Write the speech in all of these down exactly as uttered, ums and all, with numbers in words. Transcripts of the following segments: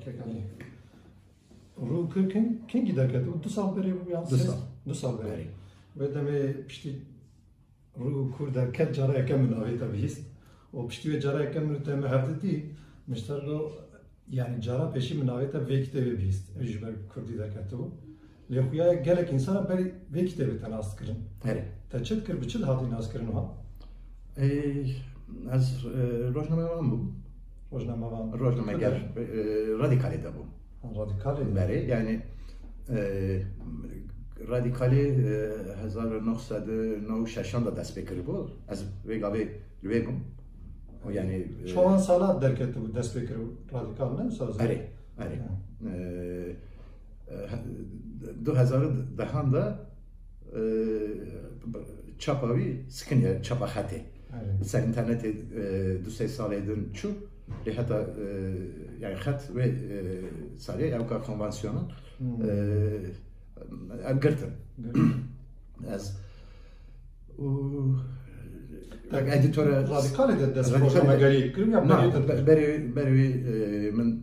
Kekali. Ru kırkın kim gider ki? Du sal beri bu ya. Du sal. Du sal beri. Ve deme işte ru kurda ket cara ekem münavit abihist. O pişti ve cara ekem münavit hafdeti. Müştergo yani cara peşi münavit vekte ve bihist. Ejber kurdi da katu. Lexuya gelek insana beri vekte ve tenas kırın. Evet. Teçet kır biçil hati nas kırın ha. Az rojname var bu. Rojname var. Rojname ger radikali de bu. Radikali. Beri yani radikali هزار و نهصد و نود و شش da dest bekir bu. Az vegabe lübegum. O yani şu an salat derket bu dest bekir radikal ne söz? Evet. Evet. دو هزار دهان da çapavi sıkıntı çapa hati. Sen internette du sey saledin çu li hatta yani hat ve sale ya ka konvansiyonun gırtın. Az o editör radikal de dest programa geliyor. Kırım yapıyor. Beri beri من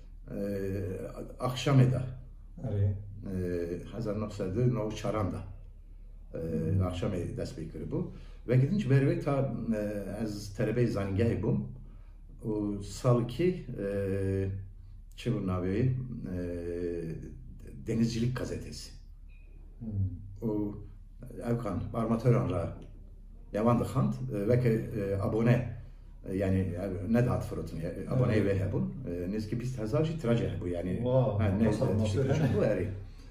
akşam eda. Evet. هزار و نهصد و نود و چهار da akşam dest bekiri bu. Ve gidince beri ta az terebe zangahi bu. O sal ki çe bu navi denizcilik gazetesi. O evkan armatör anra yavan da khant ve ki abone yani ne dağıt fırlatın abone ve hebun nezki بیست هزار جی traje bu yani ne bu eri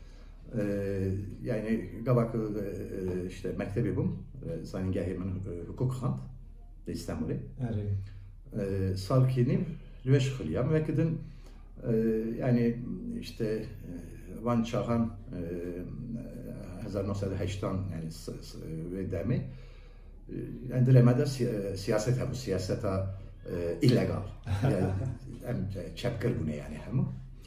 yani gabak işte mektebi bu zangahi min hukuk khant İstanbul'e evet salkinim lüeş khiliyam ve kedin yani işte Van Çağan هزار و نهصد و هشت yani ve demi endilemede siyaset bu siyaseta illegal yani hem çapkır bu ne yani hem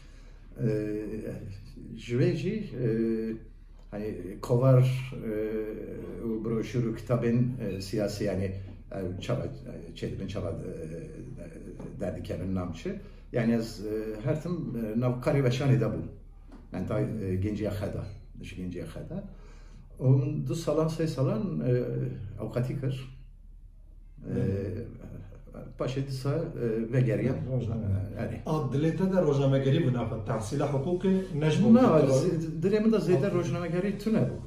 jüveci hani kovar broşürü kitabın siyasi yani çaba çedibin çaba derdi kemin namçı yani her tüm navkari ve şani da bu yani ta genciye khada dışı genciye khada onun du salan say salan avukati kır paşetisa ve geriye yani adliyete de rojnamegeri bu nafat tahsila hukuki necmu ne direminde zeyde rojnamegeri tüne bu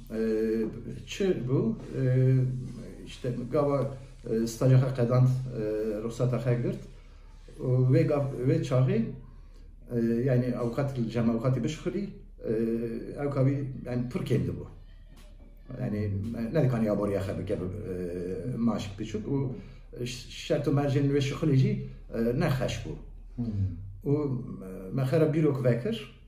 çı bu işte gava stajaka kadant ruhsata khagırt ve gav ve çağı yani avukat cema avukati beşkhuli avkabi yani pır kendi bu yani ne dikani aboriya khabike maaşık biçuk o şartı merceğin ve şıkhıleci ne khaş bu o mehara birok vekir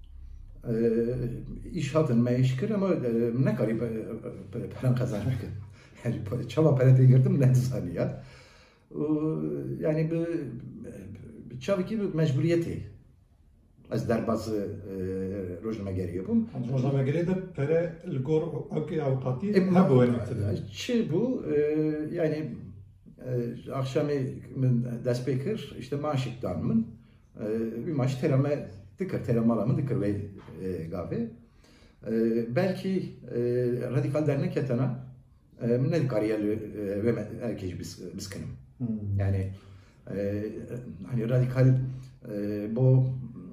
iş hatın meşkir ama ne kari paran kazanmak yani çaba parete girdim ne zaniya yani bir çavi ki mecburiyeti az der bazı rojnamegeri yapım. Rojnamegeri de pere lgor avki avukati ne bu enektir? Çi bu yani akşamı dest bekir işte maaşıktan mı bir maaş terame dikkat terame alamı dikkat ve gavi belki radikal dernek yatana ne kariyerli ve erkeci biskınım yani hani radikal bu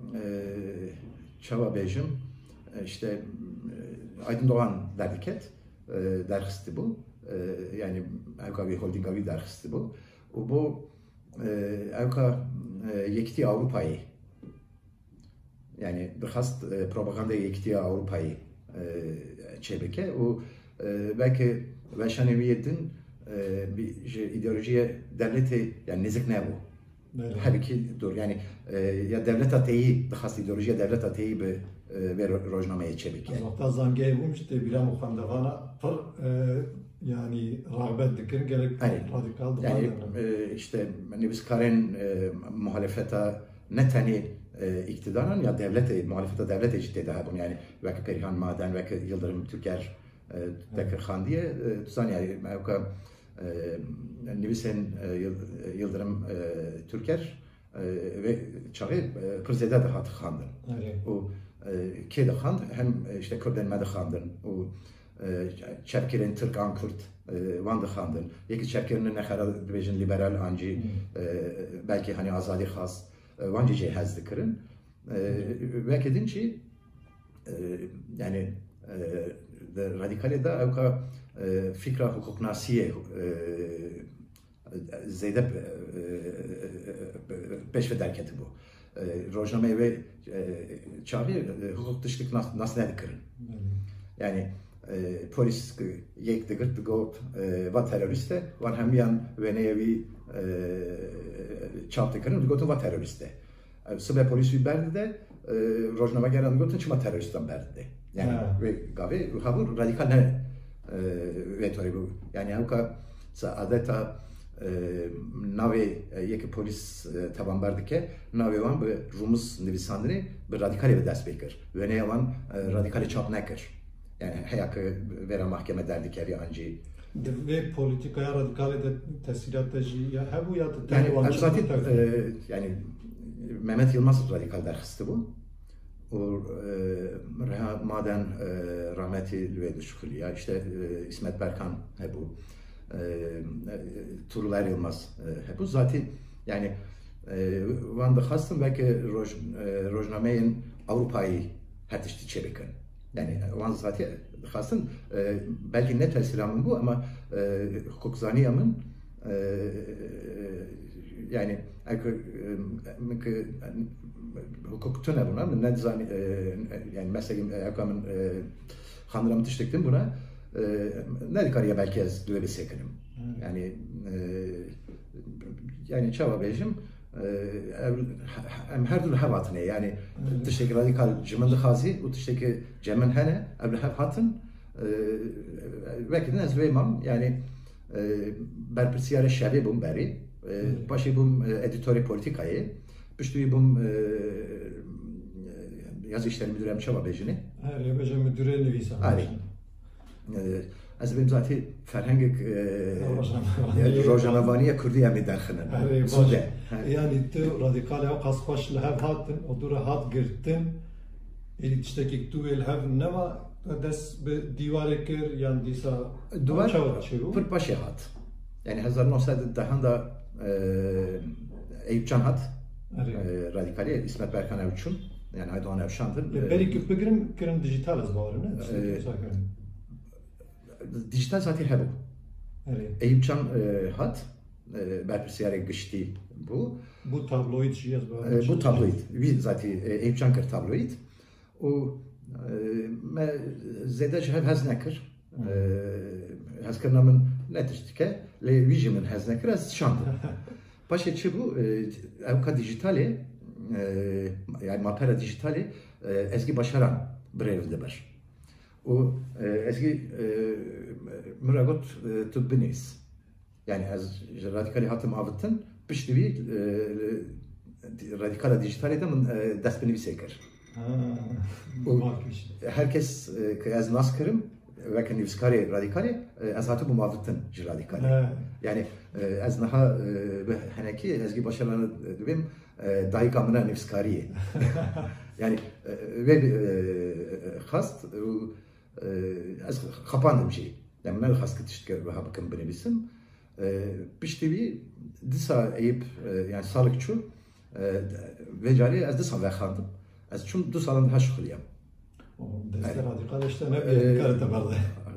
çaba bejim işte Aydın Doğan derdiket derhisti bu yani evka bir holdingavi derhisti bu o bu evka yekti Avrupa'yı yani biraz propaganda yekti Avrupa'yı çebeke o belki veşaneviyetin bir ideolojiye devleti yani nezik ne bu Halbuki dur yani ya devlet ateyi daha ideolojiye devlet ateyi bir ve rojnameye çevik yani. Zaten zangayi bu işte bir muhandavana pır yani rağbet dikir gerek radikal yani işte hani biz Karen muhalefete ne tane iktidarın ya devlet muhalefete devlet eşit daha bunu yani belki Perihan Maden belki Yıldırım Türker Tekirhan diye tuzan yani Nivisen Yıldırım Türker ve çağı prezede de hatı xandın. O ki de xand hem işte Kürtlenme de xandın. O Çerkerin Türkan Kürt van da xandın. Yeki Çerkerin ne kadar dibejin liberal anci belki hani azadi xas van cici hezdi kırın. Ve kedinci yani radikale da evka fikra hukuknasiye zeyde peşve derketi bu. Rojname ve çağı hukuk dışlık nasıl ne kırın. Yani polis yek de gırt got va teröriste van hem yan ve nevi çarptı kırın gotu va teröriste. Sıbe polisi berdi de rojname gelen gotu çıma teröristten berdi. Yani ve gavi bu radikal ne ve tabi bu yani havka adeta navi yeki polis taban berdike navi van be Rumuz nivisandını bir radikal ve ders bekir ve ne van radikali çap nekir yani hayakı veren mahkeme derdik evi anci ve politikaya radikal de tesiratıcı ya bu ya da yani zaten yani Mehmet Yılmaz radikal derhiste bu o maden rahmeti ve düşkülüyor işte İsmet Berkan he bu Turlar Yılmaz he bu zaten yani Van da hastım belki Rojname'nin Avrupa'yı hatıştı çebikin yani Van zaten hastım belki ne tesiramın bu ama hukuk zaniyamın yani hukuk tüne buna ne zani yani mesela yakamın handıramı tiştiktim buna ne dikariye belki az düve bir sekinim yani yani çava bejim em her türlü havatine yani tişteki radikal cimende hazi o tişteki cemen hene evle hatın belki de az veymam yani berpirsiyare şabi bum beri başı bum editörü politikayı piştüğü bum yazı işleri müdürem çaba bejini her yabancı müdüre nivisa az benim zaten ferhengik Rojnavaniye Kürdiye mi derxinin Sude yani tu radikal ya kaspaş lehav hatın o dura hat girtin elit işteki tu el hav nema des be divare kir yani disa duvar pır başı hat yani hazar nosad dahan da Eyüp Can hat radikali İsmet Berkan Evçun yani Aydoğan Evşan'dır. Belki bugün kirin dijital az bağırı ne? Dijital zaten he bu. Eyüp Can hat berpirsiyare geçti bu. Bu tabloid şey az bağırı. Bu tabloid. Vi zaten Eyüp Can kır tabloid. O zede hep haznekir. Hazkırnamın netiştike le vijimin haznekir az şandı. Paşa bu evka dijitali yani mapera dijitali eski başaran bir evde var. O eski müragot tıbbiniz. Yani az radikali hatım avıttın piştivi radikala dijitali de min destbini bir seker. Herkes az naskırım ve kendi viskari radikali az hatı bu mavıttın radikali. Yani az naha heneki ezgi başarılarını dibim dahi kamına nefskariye. Yani ve hast az kapandım şey. Yani ben has kıtıştık ve habakım beni bilsin. Piştivi disa eyip yani sağlıkçı ve cari az disa ve xandım. Az çünkü du salan daha şıkılıyam. Deste radikal işte ne bir karate vardı.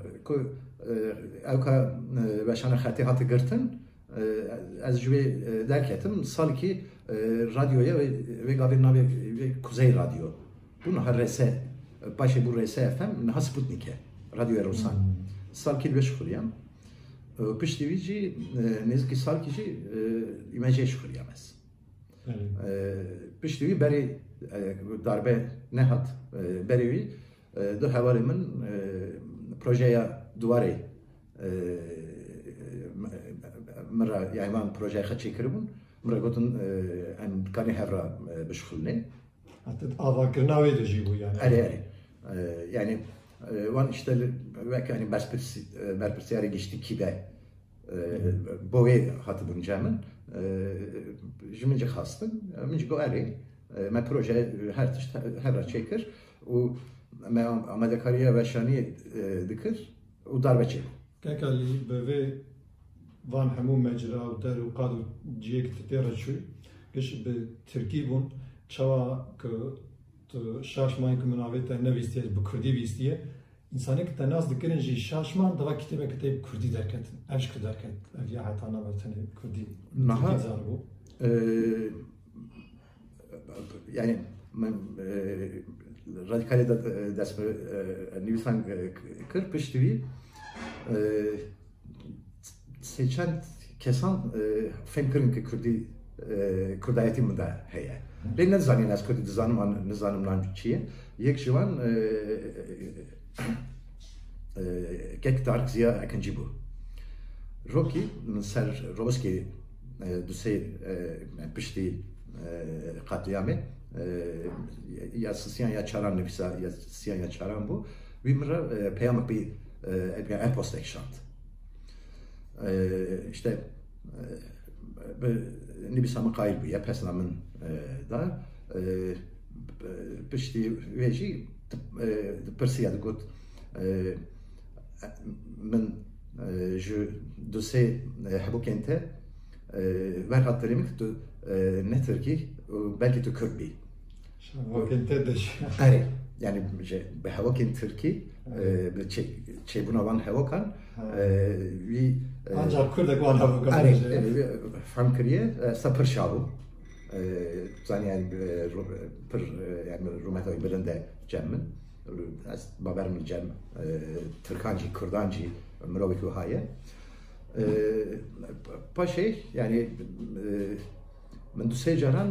Evka beşane xati hatı gırtın az jüve derketim sal ki radyoya ve gavir ve Kuzey Radyo. Bunu har rese başı bu rese F M ha Sputnik'e radyo Rusan. Sal ki beş xuliyam. Piştivici nezki sal ki imece xuliyamaz. Piştivi beri darbe nehat beri de havalimin projeye duvarı mera yani ben projeye kaçı kırımın mera gotun en kani havra beşkulne. Hatta avakırna ve de bu yani. Öyle öyle. Yani van işte belki hani berpersiyare geçti ki be boğe hatı bunun camın jiminci xastın, minci go eri, me proje her tiş her çekir, u me amadekariye ve şani dikir, u darbe çek. Kekali beve van hemu mecra u der u qad ciyek tera şu, geç be Türkiye bun, çava ki şaşmayın ki münavete ne vistiye, bu Kurdi vistiye. İnsanı ki tenaz dikirin jî şaşman dava kitêbe kitêb Kurdî derketin. Ev ji ku derket. Ev ya heta nabe tenê Kurdî. Naha zaribû. Yani men radikale dest bi nivîsan kir piştî seçen kesan fêm kirin ki Kurdî Kurdayetî min de heye. Lê ne dizanîn ez Kurdî dizanim an nizanimdan çi ye. Yek ji wan Kek tark ziya ekinci bu. Roki min ser Roboski dusê piştî katliamê ya sisiyan ya çaran nivîsa ya sisiyan ya çaran bu. Wî min re peyamek bî e-postek şand. İşte nivîsa min qayîl bûye pesna min da piştî wê jî pirsiya digot من جو دوسه حبوکن ته ورقت داریم که تو نه ترکی بلکه تو کرد بی. حبوکن ته دش. آره yani به حبوکن ترکی به چه چه بنوان حبوکن وی ancak Kürde kuan حبوکن. آره فهم کریه سپر شابو زنی yani پر yani رومتای برنده جمن از باورم جم Türkancı, Kurdancı مروی که هایه پاشه yani من دو سه جاران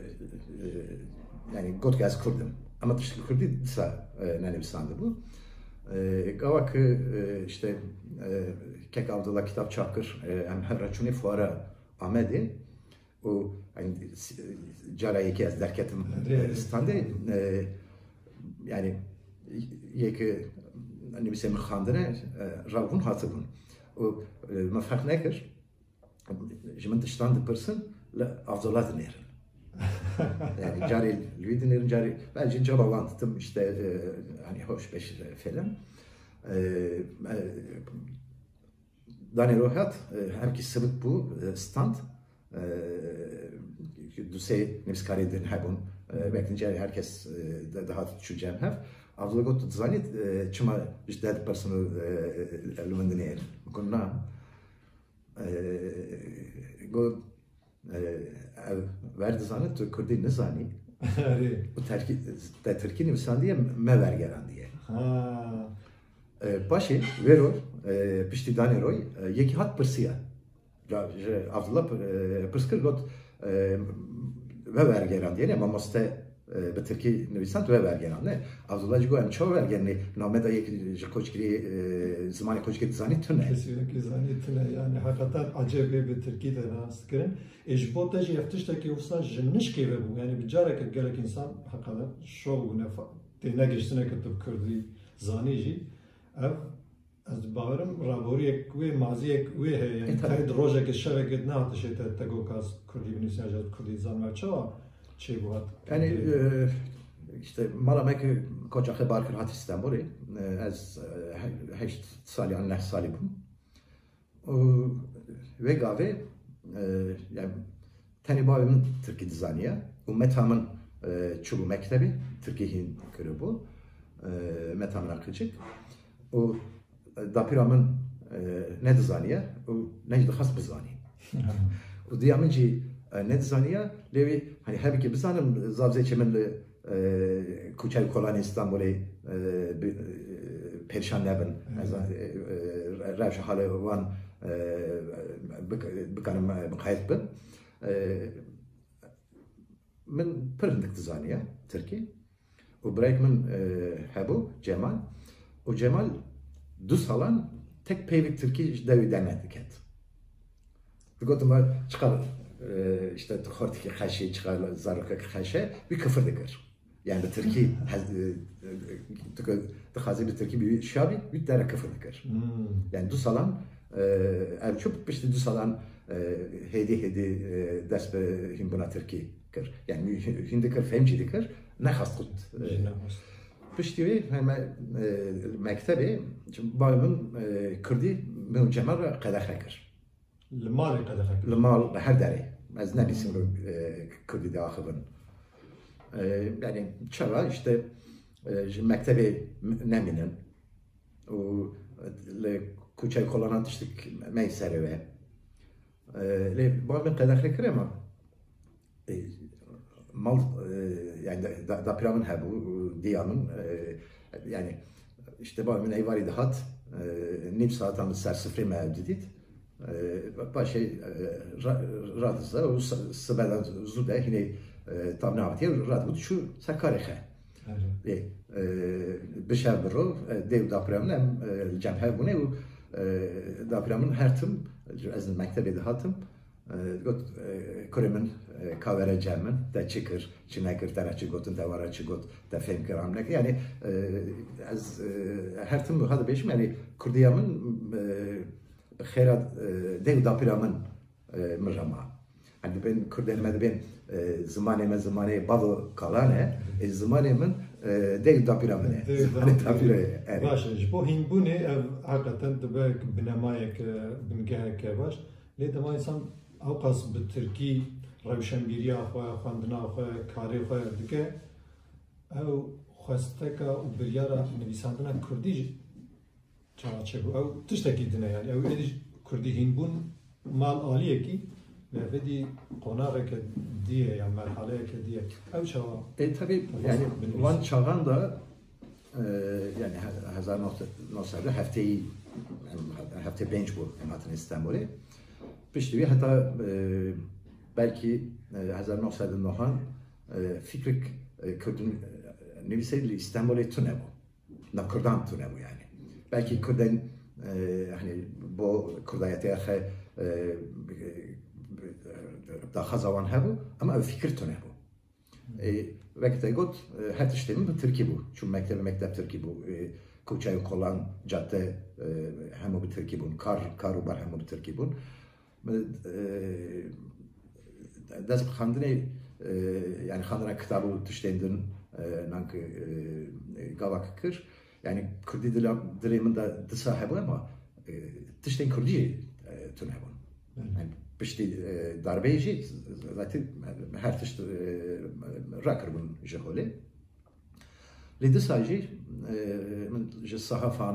yani گفت که از کردم ama dışlı Kürdi disa Nanibistan'da bu gava ki işte kek avdılar kitap çakır hem her raçuni fuara Ahmedi o yani cara iki az derketim standa yani yeki hani bir şey mekhandene ravun hatırın o mafak neker jimin dıştan person la avzalat nerin yani cari lüdünerin cari bence cabalantım işte hani hoş beş falan Dani Rohat herkes sıvık bu stand Dusey nefskaredin habun beklince herkes daha düşüneceğim hep Avdula got zanit çima işte dead person lumendineer kunna go verdi zanit Kurdi ne zani o terki de Türkiye nefsan diye me vergeran diye başı vero pişti daneroy yeki hat persiya Avdula perskir got ve vergeran diye ama moste به ترکی نویسند و برگردن نه از اول جو هم چه برگردنی نامه دایی که کوچکری زمانی کوچکری زنی تونه kesinlikle zani tune yani hakikaten acayip bir Türkiye de rast kırın ejbota ji yaftışta ki olsa jinniş ki bu yani bir cara ki gerek insan hakikaten şov ne fa tene geçtine katıp Kürdi zani ji ev az bavarım rabori ve mazi ek ve yani tayt roja ki şevket ne atışe te gokas Kürdi binisajat Kürdi zanma çava şey bu yani işte malamek koca haber kır hat İstanbul'u az heşt sali an ne sali bu ve gave yani tani babamın Türkiye dizaniye ummetamın çubu mektebi Türkiye'nin kırı bu metamın akıcık o dapiramın ne dizaniye o necde has bizani o diyamıncı ne dizaniye levi hani her ki bizanım zabze çemenli kuçay kolan İstanbul'u perişan nebin revş halı van بکنم مقایسه بن من پرندک تزانیه ترکی و برای من هبو جمال و جمال دو سالان tek peyvik Türkiye devi denedi ket. Bugün var çıkar işte hortiki kaşı çıkar zarıka kaşı bir küfür dikir. Yani Türkiye tıkı tıkazı bir Türkiye bir şabi bir dere küfür dikir. Yani du salan ev çok işte du salan هدی هدی دست به هیم بنا ترکی کر یعنی هندی کر فهم چی کر نخواست خود پشتیوی هم مکتبی بایم کردی من جمر قدخه کر المال قدخه المال به هر دری از نمیسیم رو کردی داخلن yani çava işte mektebi neminin o le kuçay kullanan işte meysere ve le bazı kadar krema mal yani da da piramın ha bu diyamın yani işte bazı eyvari dahat nim saatten ser sıfır mevcudit başa radza o sıbeden zude yine tam ne yapıyor? Radyo şu Sakarya. Evet. Beşer biro dev depremle cemhe bu ne bu depremin her tüm az mektebe de hatım got kurumun kavere cemin de çıkır çinekir teraçı gotun da var açı got da fem keramlek yani az her tüm bu hada beş yani Kurdiyamın xeyrat dev depremin mırama hani ben Kürtlerime ben zamanıma zamanı bazı kalane zamanımın değil dapiramene hani tapire baş bu hinbune hakikaten de belki binamayek bingehek baş le de insan avqas bi Türkiye revşenbiriya xwe xwendina xwe karê xwe dike ew xwesteka û biryara nivîsandina Kurdî jî çawa çebû ew tiştekî dine yani ew êdî Kurdî hînbûn mal aliyekî Vedi konarek diye ya merhalek diye ev çava. E tabi yani Van çağan da yani hazar noktada hafteyi hafte bench bu ematın İstanbul'e. Pişti hatta belki hazar noktada nohan fikrik Kürtün neviseli İstanbul'e tüne bu. Nakırdan tüne bu yani. Belki Kürden hani bu Kurdayete yahe daha zaman hebu ama ev fikir tone bu. Vekte got her tiştemin bu Türkiye bu. Çünkü mektep mektep Türkiye bu. Koçayı kolan cadde hem bu Türkiye bu. Kar karubar hem bu Türkiye bu. Ders xandine yani xandına kitabı tiştendin nank gavak kır. Yani Kürdi dilimin de disa hebu ama tişten Kürdi tone bu. Yani pişti darbeji zaten her tişt rakır bunun jehole. Lidi sadece من جسحافان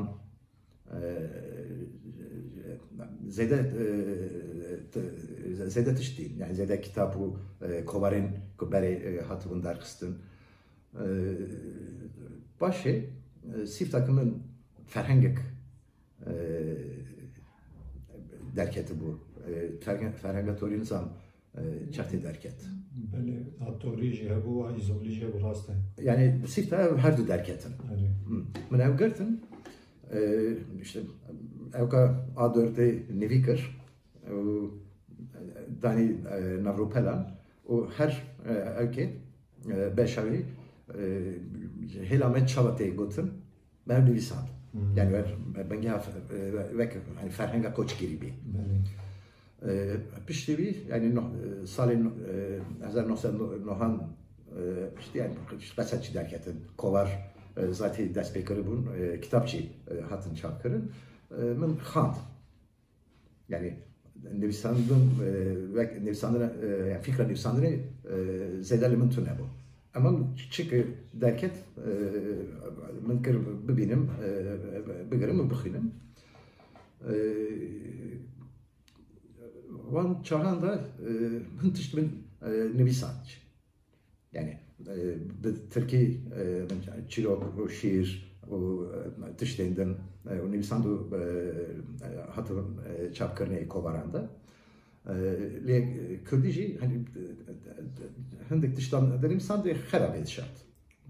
زيادة زيادة تشتين يعني زيادة كتابو كوارين كبري هاتون درخستن باشه سيف takımın فرهنگك derketi bu. فرهنگ توری نظام çaktı derket. Böyle atorici bu izolici bu rastı. Yani sifta her du derketin. Men ev gertin işte evka A dörtte nevikir dani navrupelan o her evke beşavi helamet çavate gotin ben bir lisan. Yani ben gel vek yani فرهنگ koç gibi. Piştivi yani salin hazar nohsan nohan işte yani basatçı derketin kovar zaten ders bekleri bun kitapçı hatın çakırın men xant yani nefsandın ve nefsandına yani fikra nefsandına zedalimin tüne bu ama çünkü derket men kır bibinim bigerim bixinim Van çağan da hıntıştı ben nevisanç. Yani Türkiye çirok o şiir o tıştenden o nevisandu hatırım çapkırnayı kovaranda. Le Kürdici hani hındık tıştan derim sandı xarab edişat.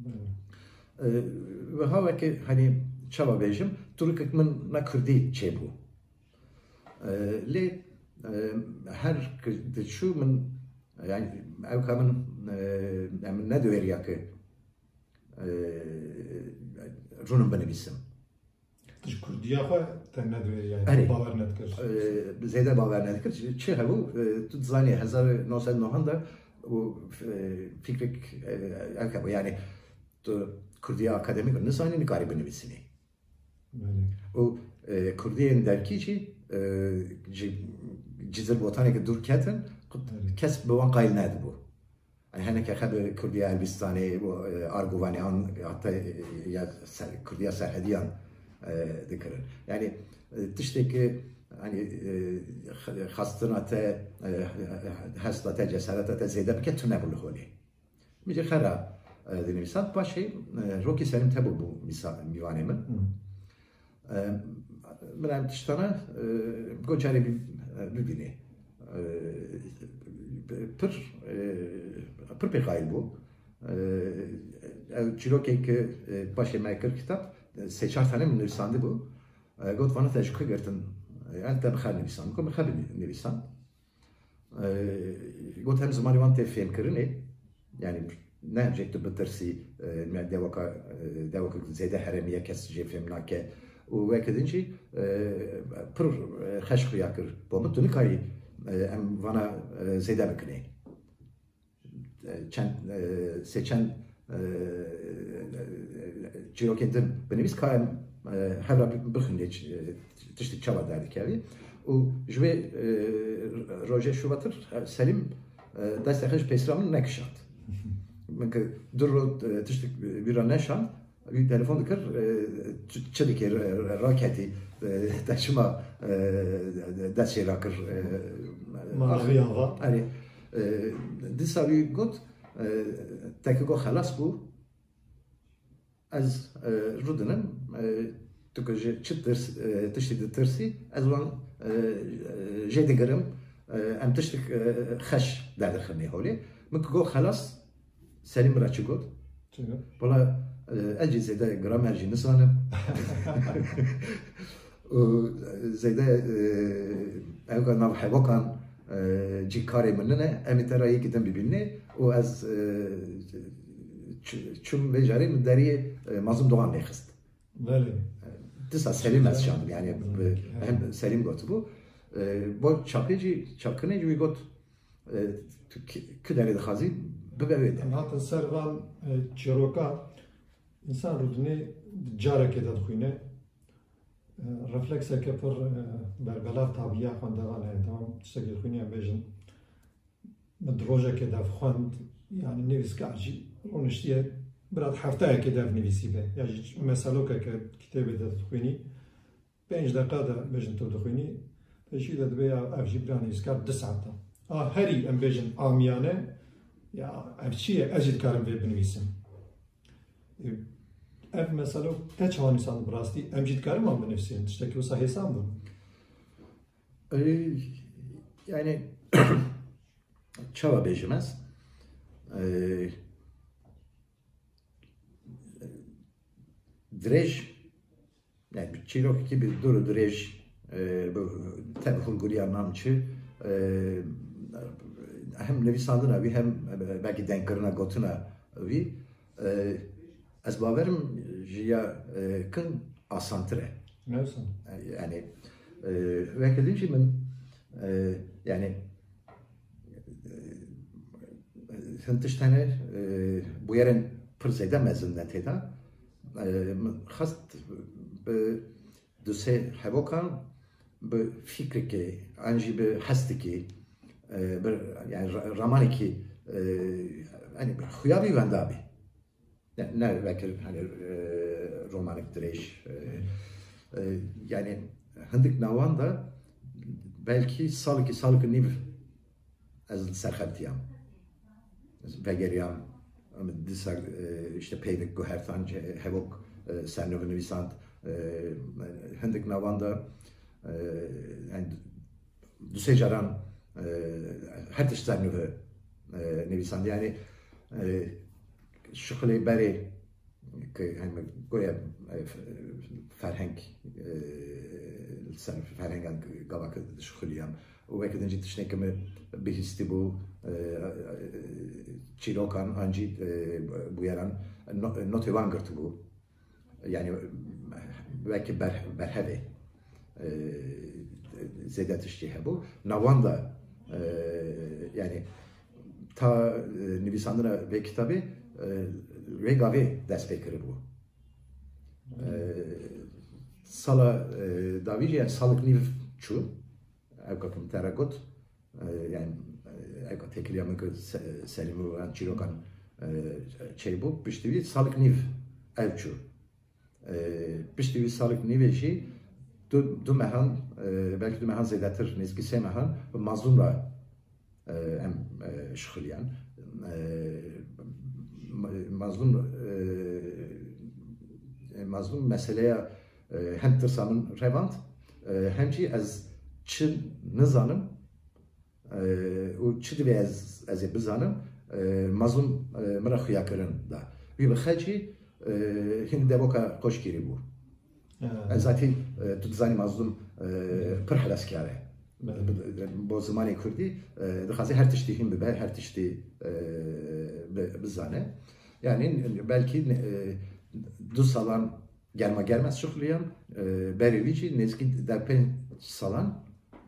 Ve hava ki hani çaba bejim Türk men na Kürdi çebu. Le her şu من yani ev kamın yani ne diyor ya ki runun benim isim. تش کردیا خو تنادوی آره. یعنی باور ندکر زیده باور ندکر چه هبو تو زانی هزار و نهصد و نه و فکرک الکبو yani تو کردیا akademik نزانی نکاری بنویسینی و کردیین درکی چی جزر بوتانی که دور کتن کس به وان قایل ندبو yani hani ki خب کردیا البستانی و آرگوانی آن hatta ya کردیا سرحدیان ذكر يعني تشتكي يعني خاصة حصلة جسارة زيادة بكتنا بالخولي ميجي خرا ذي مثال باشي روكي سالم تبو بو مثال ميواني من من عم تشتنا بقول جاري ببيني بر بر بقايل بو جلوكي باشي ما يكر كتاب سه tane mi nivîsandı bu. Got bana teşekkür ederim. Ente bixer nivîsan. Kom bixer nivîsan. Got hem zamanı van te fêm kirinê. Yani ne hemjek tu bitirsi devaka devaka zêde heremiye kes jê fêm nake. û vekidin jî pir xeş xuya kir. Bo min tu nikarî em vana zêde bikinê. Çend seçen çirokên din binivîs ka em hevra bixwîne tiştî çawa derdikevî û ji wê rojê şuvatir Selim destê xwe ji pêsira min nekişand. Min ku du roj tiştî wî neşand wî telefon dikir çi dike raketî teşima dest jê rakir maviyan va erê dîsa wî got tekî got xelas bû ez rudinim tu ku ji çi tiştî ditirsî ez wan jê digirim em tiştek xeş derdixirîne holê min ku got xelas Selim ra çi got wala ez jî zêde gramer jî nizanim zêde ew nav hevokan cî karê min ne em ê te ra yekî din bibînê û ez çûm vê jarê min deriyê Mazlum Doğan nêxist. Dîsa Selim ez şandim yani hem Selim got bû. Bo çapê jî çapkinê jî wî got ku derê dixwazî bibe wê de. Hatin ser van çîroka insan rûdinê carekê de dixwîne reflekseke pir berbelav tabiya xwendevan heye tamam tiştekî dixwînî em bêjin min di rojekê dev xwend yani nivîskar jî rûniştiye birat hefteyekê dev nivîsîbe ya jî meselokeke kitêbê de dixwînî pênc deqa de bêjin tu dixwînî pêşî de dibe ya ev jî bira nivîskar di saeta a herî em bêjin amiyane ya ev çi ye ez jî dikarim vê binivîsim ev meselok te çawa nîsan bi rastî em jî dikarim wan binivîsin tiştekî wisa hêsan bû yani çawa bêjim ez dirêj yani çîrokekî bi dûr û dirêj tevî hûlguriya nam çi hem nivîsandina wî hem belkî denkirina gotina wî ez bawerim ji ya kin asantir e yani vekidin jî min yani hin tiştene bûyerên pir zêde mezin netêda min xwest bi du sê hevokan bi fikrekê an jî bi hestekê yani ramanekî yani xuya wî wenda bê ne vekir hani romanik dirêj yani hindik nawan da belki salekî salekî nîv ez li ser xebitiyam vegeriyam dîsa işte peyvek guhertan hevok sernivî nivîsand hindik nawan da yani du sê caran her tişt sernivî nivîsand yani şuxulê berê ki hani goya ferheng ser ferhengan gavak şuxuliyam û vekidin jî tiştekî me bihîstî bû çîrokan an jî bûyeran notê wan girtibû yani belki ber, berheve zede tişti bu. Navan da yani ta nivisandına ve kitabı ve gavi dest pekiri bu. Sala davici salık niv çu evkakım teragot yani evka tekiliyamın ki Selim'i ve Çirokan şey bu piştivi salık niv evçu piştivi salık niv eşi du mehan belki du mehan zedetir nezki se mehan ve mazlumla em şıkılyan mazlum mazlum meseleye hem tırsamın revant hem ki az çı nizanım o çı dibe az az bizanım mazlum mera xiyakırın da bir bakıcı hindi deboka koş giri bu zaten tutzani mazlum pırh laskare bu zamanı kurdi dixazi her tiştihim be her tişti bizane yani belki du salan gelme gelmez şıklıyan berivici nezki derpen salan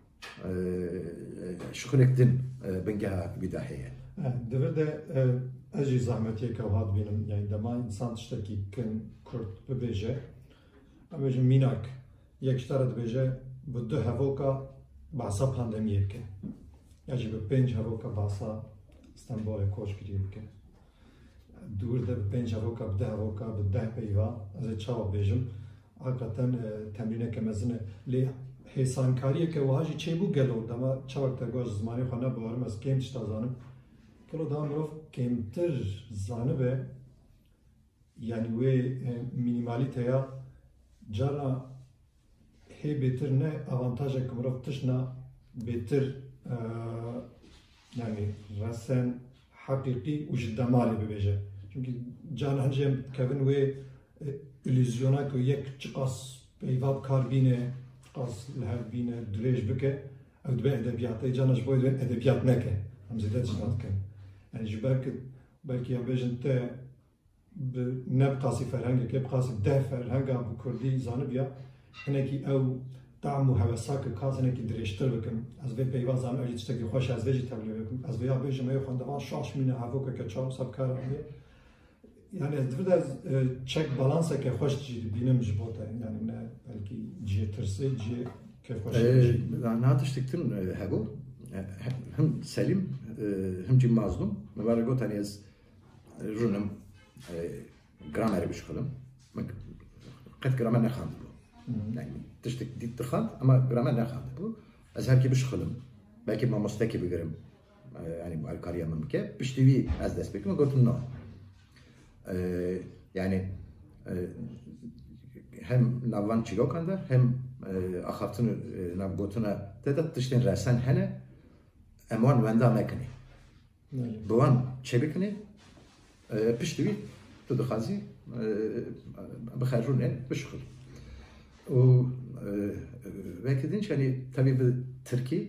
şıklıktin bengeha bidahiye. Devede eci zahmetiye kavhat benim yani dema insan tişteki kin kurt bebeje ama beje minak yekştara beje bu du havoka bahsa pandemiye ke yani bu penç havoka bahsa İstanbul'a koş girip ke دور ده پنج هواکا به ده هواکا به ده پیوا از چهار بیشم hakikaten temrine kemezine li hesankariye ke vaji çebu gelo dama çavak da goz zmani xana bavarım az kem tişta zanım kelo da mrof kemtir zanı ve yani ve minimaliteya cara he betir ne avantaja kumrof tişna betir yani rasen hakiki ujdamali bebeje çünkü can hancem Kevin ve illüzyona ki yek çıkas peyvab karbine çıkas leher bine düreş bike ev dve edebiyatı canaj boy dve edebiyat neke hamzede çıkat ken yani ji belki belki ya bejin te ne bqasi ferhenge ke bqasi de ferhenga bu kurdi zanib ya hineki ev تعم وهوساك كازنه كي دريشتر بكم از في بيواز عم اجي تشتكي خوش از فيجي تبلي بكم از ويا بيجي ما يخون دوا شاش من هافوك كتشام سب كار يعني دفدا تشيك بالانس كي خوش جي بينم جبوتا يعني نه بلكي جي ترسي جي كيف خوش انا تشتكتن هبو هم سليم هم جي مازلوم مبارك تاني از رونم جرامر بشكلم قد جرامر نخان yani tiştik dit tıkan ama gramer ne kaldı bu? Az her ki bir şıkılım. Belki ma mustaki bir görüm. Yani bu alkariya mümkün. Piştivi az dest bekliyorum. Götüm no. Yani hem navvan çilokanda hem ahaftını nav gotuna dedat tişten resen hene eman venda mekni. Buan çebikni piştivi tudukazi bixarun en bişkıl. O belki de yani tabii bu Türkiye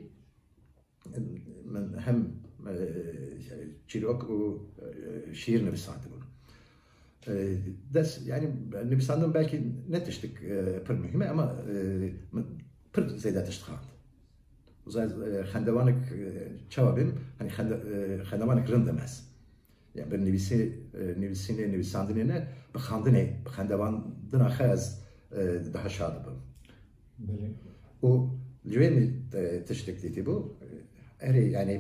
hem çirok o şiir nefsandı bu. Ders yani nefsandım belki ne tiştik pır mühime ama pır zeyde tiştiğand. Uzay xandavanık çavabim hani xandavanık rındemez. Yani bir nevisi nevisine nevisandine bu xandine bu xandavandın ahaz daha şadı bu. O lüveni teştikliydi bu. Eri yani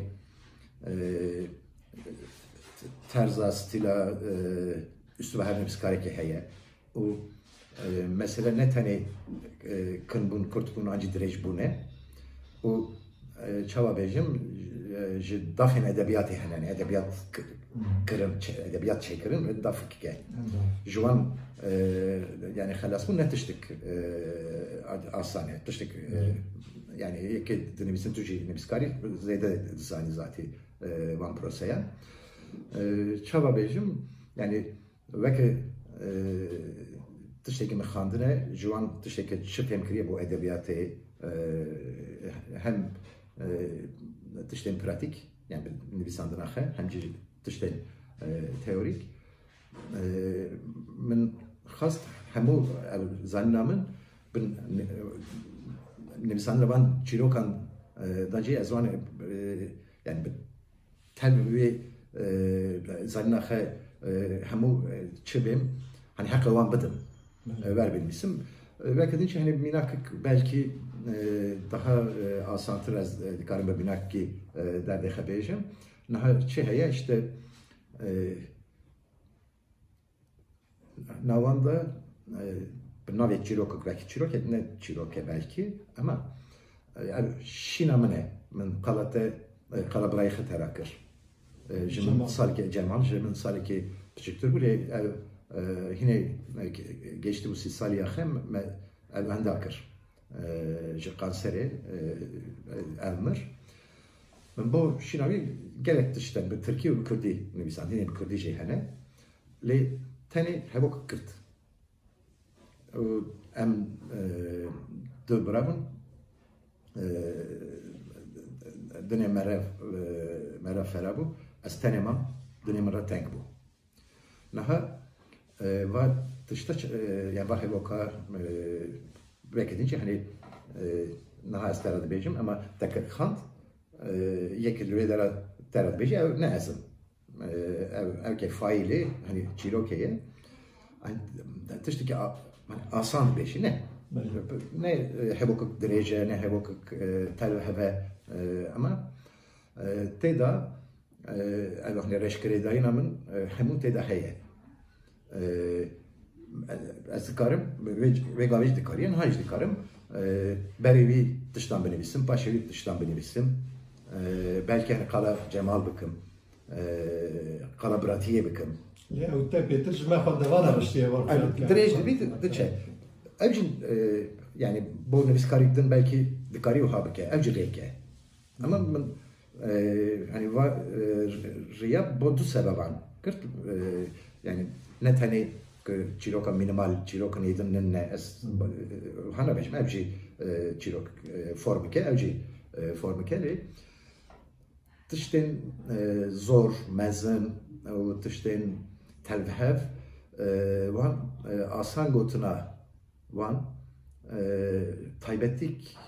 terza stila üstü ve her nefis kareki heye. O mesela ne tane kın bun kurt bun acı direç bu ne? O çava bejim dafin edebiyatı henen edebiyat kırın edebiyat çekirin ve dafik gel. Juan yani خلاص bu ne tiştik asane tiştik yani yeki dinimisin tücü nemiskari zeyde zani zati van prosaya çava bejim yani veki tişteki mekhandine Juan tişteki şifem kriye bu edebiyatı hem tişten pratik yani nivisandın ahe hem tişten teorik من خاص همو زنامن بن نویسنده وان چیروکان داجی از وان yani telbi zannakha همو çebem hani hakikaten badım ver benim isim belki de hani minakik belki daha asantır az dikarım ve minakki derde habejim naha çehaya işte navanda navet çirok belki çirok ne çirok belki ama şinamene min kalate kalabrayı terakır Jimin salke Cemal, jimin salke küçüktür buraya yine geçti bu sisali yaxem elbende akır. Ji kanseri elmir. Ben bu şinavi gerek dıştan bir Türkiye ve Kürdi nüvisan, yine bir Kürdi cihane. Le tane hebok Kürt. Em dö bravun dönem merev merev ferabu. از تنمم دنیم را تنگ بود. نه و تشت yani var hevokar bekledince hani نه استراد بیجم اما تکر خاند یک لوی داره درد بیجی او نه ازم او که فایلی hani çirokeyi تشت که آسان بیشی نه نه hevokak derece ne hevokak tel heve ama تدا الوقت رشکری داینا من همون تدا هیه از دکارم وگاویج دکاریم هایج دکارم بریوی dıştan بنویسم پاشوی dıştan بنویسم belki hani kala Cemal bıkım kala Bratiye bıkım ya o da Peter jme xandevana işte var derece bir de şey evcin yani bu nüviskarikten belki dikari o habike evcin reke ama ben hani var riya bu du sebeban kırt yani ne tane çiroka minimal çiroka neyden ne es hana beş mevci çirok formike evci formike le tişten zor mezen o tişten telvehev van asan gotuna van taybettik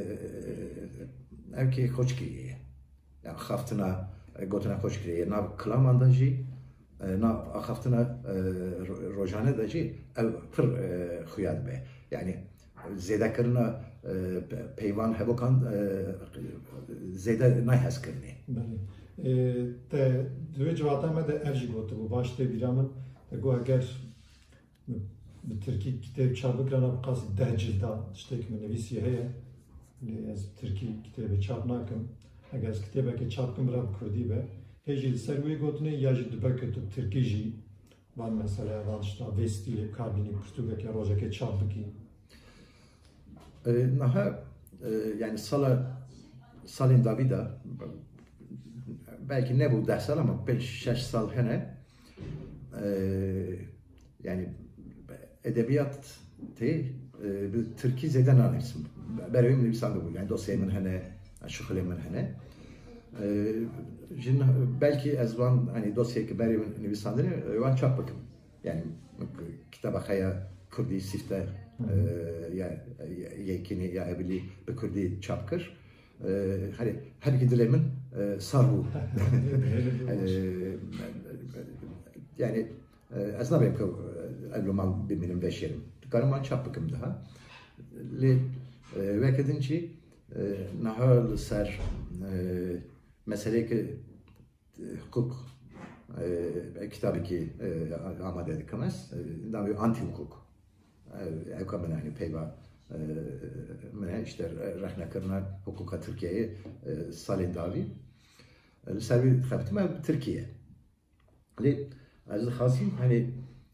evki hoşki ya haftına gotuna hoşki na klamandajı na haftına rojane dajı ev fır xuyad be yani zedekarına peyvan hevokan zede nay haskırni. Te dve cevata me de erji gotu bu başta biramın go eğer bir Türkiye kitap çarpıkrana kas dehcilda işte ki nevisiye heye le az Türkiye kitabı çarpnakım eğer kitabı ki çarpkım rab kurdi be hejil servi gotune yajid dubaktu Türkiye van mesela van işte vestili karbini Portugalya rojake çarpıki Naha yani sala salin Davida belki ne bu ders ama beş şeş sal hene yani edebiyat te bir Türkiye zeden anlayışım. Benim bir sandı bu yani dosyamın hene şuhulemin hene jin belki ezvan hani dosyayı benim bir sandı van çap bakım yani kitaba haya Kurdi sifte ya yekini ya evli bir Kurdi çapkır hani her gidilemin sarhu yani aslında benim elbumam biminim beşerim karıman çapkım daha li vekadinci nahal ser mesele ki hukuk kitabı ki amade edilmez daha anti hukuk evka ben hani peyva men işte rahne kırna hukuka Türkiye'ye salin davi servi xabtim ev Türkiye li az xasim hani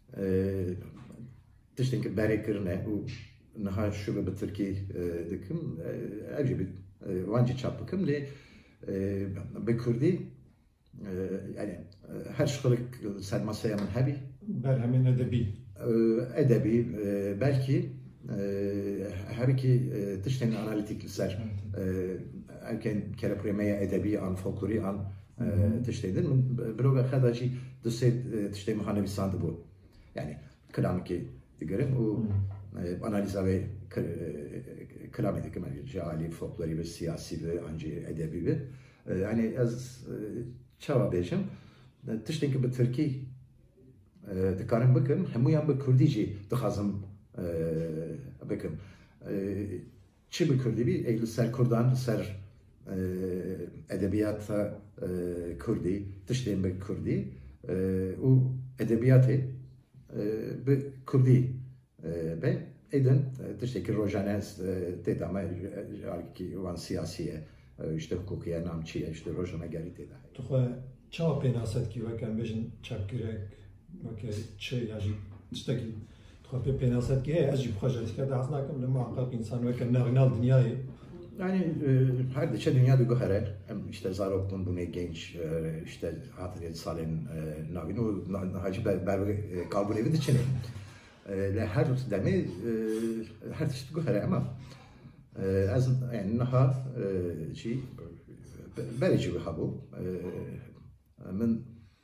tişten ki beri kırne u naha şube bir Türkiye dikim evci bir vancı çapıkım li bir Kurdi yani her şıklık sermasaya min hebi berhemin edebi edebi belki her iki tişten analitik ser erken kere premeye edebi an folklori an tişteden min bro ve xadaji duset tişten muhanebi sandı bu yani kelam ki digerim o analiza ve kılamedi ki cali folklori ve siyasi ve anci edebi ve hani az çava bejim tişteki bir Türkiye dikarim bakın hemu yan bir Kurdici dixazım bakın çi bir Kurdi bir Eylül ser Kurdan ser edebiyata Kurdi tişteki bir Kurdi o edebiyatı bir Kurdi be eden tişteki rojanez dedama ki van siyasiye işte hukukiye namçiye işte rojana geri dedi. Tuha çava penaset ki vakem bejin çakirek vakem çe yaji işte ki tuha pe penaset ki az jibxajet ki da hasnakem le muhakkak insan vakem narinal dünyayı yani her deçe dünya duygu here işte zarokun bu ne genç işte hatırlayın salin navinu hacı ber kalbun evi içine le her demi her deçe duygu here ama az yani naha şey berici bir habu من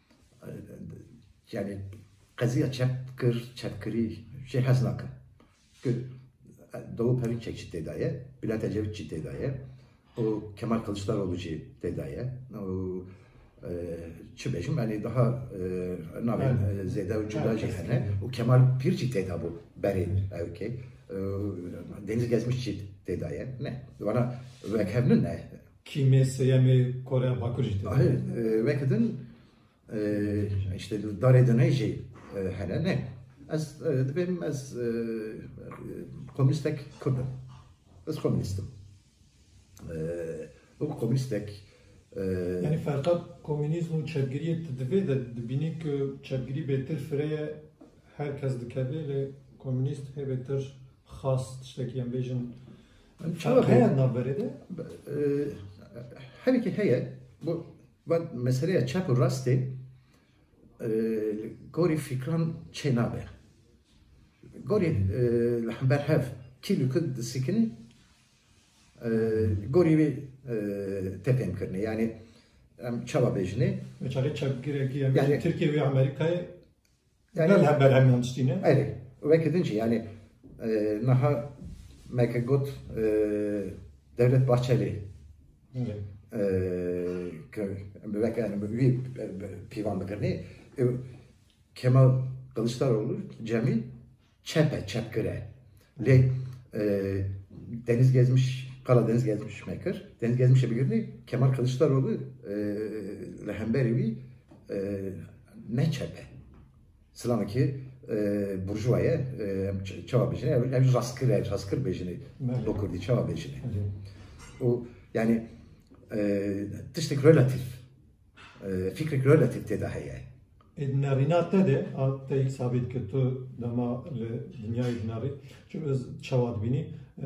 yani قضیه çapkır çapkırı şey hasnaka ki Doğu Perinçek çekçi tedaye, Bülent Ecevit çi tedaye, o Kemal Kılıçdaroğlu çi tedaye, o çibeşim yani daha navin zeyde ucuda cihane, o Kemal Pirci tedaye bu beri, okey, Deniz Gezmiş çi tedaye, ne? Bana vekevnin ne? Kimi seyemi Kore Bakırcı tedaye. Vekevin işte dare döneci hele ne? Az benim az komünistek Kürt'üm. Az komünistim. O komünistek yani farklı komünizm ve çevgiriye tedbir de dibini ki çevgiri beter freye herkes dikabile komünist he beter khas işte ki yani bejin çok hayat naberede her iki heye bu meseleye çapı rastı gori fikran çenabe gori berhev kilu kud sikini gori bir tepem kırne yani çaba bejni mesela çabgire ki yani Türkiye ve Amerika'ya yani haber hem yanlıştığını evet ve kedince yani naha mekagot Devlet Bahçeli evet yani bir pivan bakırne Kemal Kılıçdaroğlu Cemil Çepe, Çepkire. Le Deniz Gezmiş, Karadeniz Gezmiş Mekir. Deniz Gezmiş'e bir gün Kemal Kılıçdaroğlu Lehemberivi ne Çepe. Sılamı ki Burjuva'ya çava bejini, hem raskır, raskır bejini dokurdu, çava bejini. O yani tiştik relatif, fikrik relatif tedahiye. Narinate de hatta sabit ki tu dama dünyayı nari çünkü öz çavad bini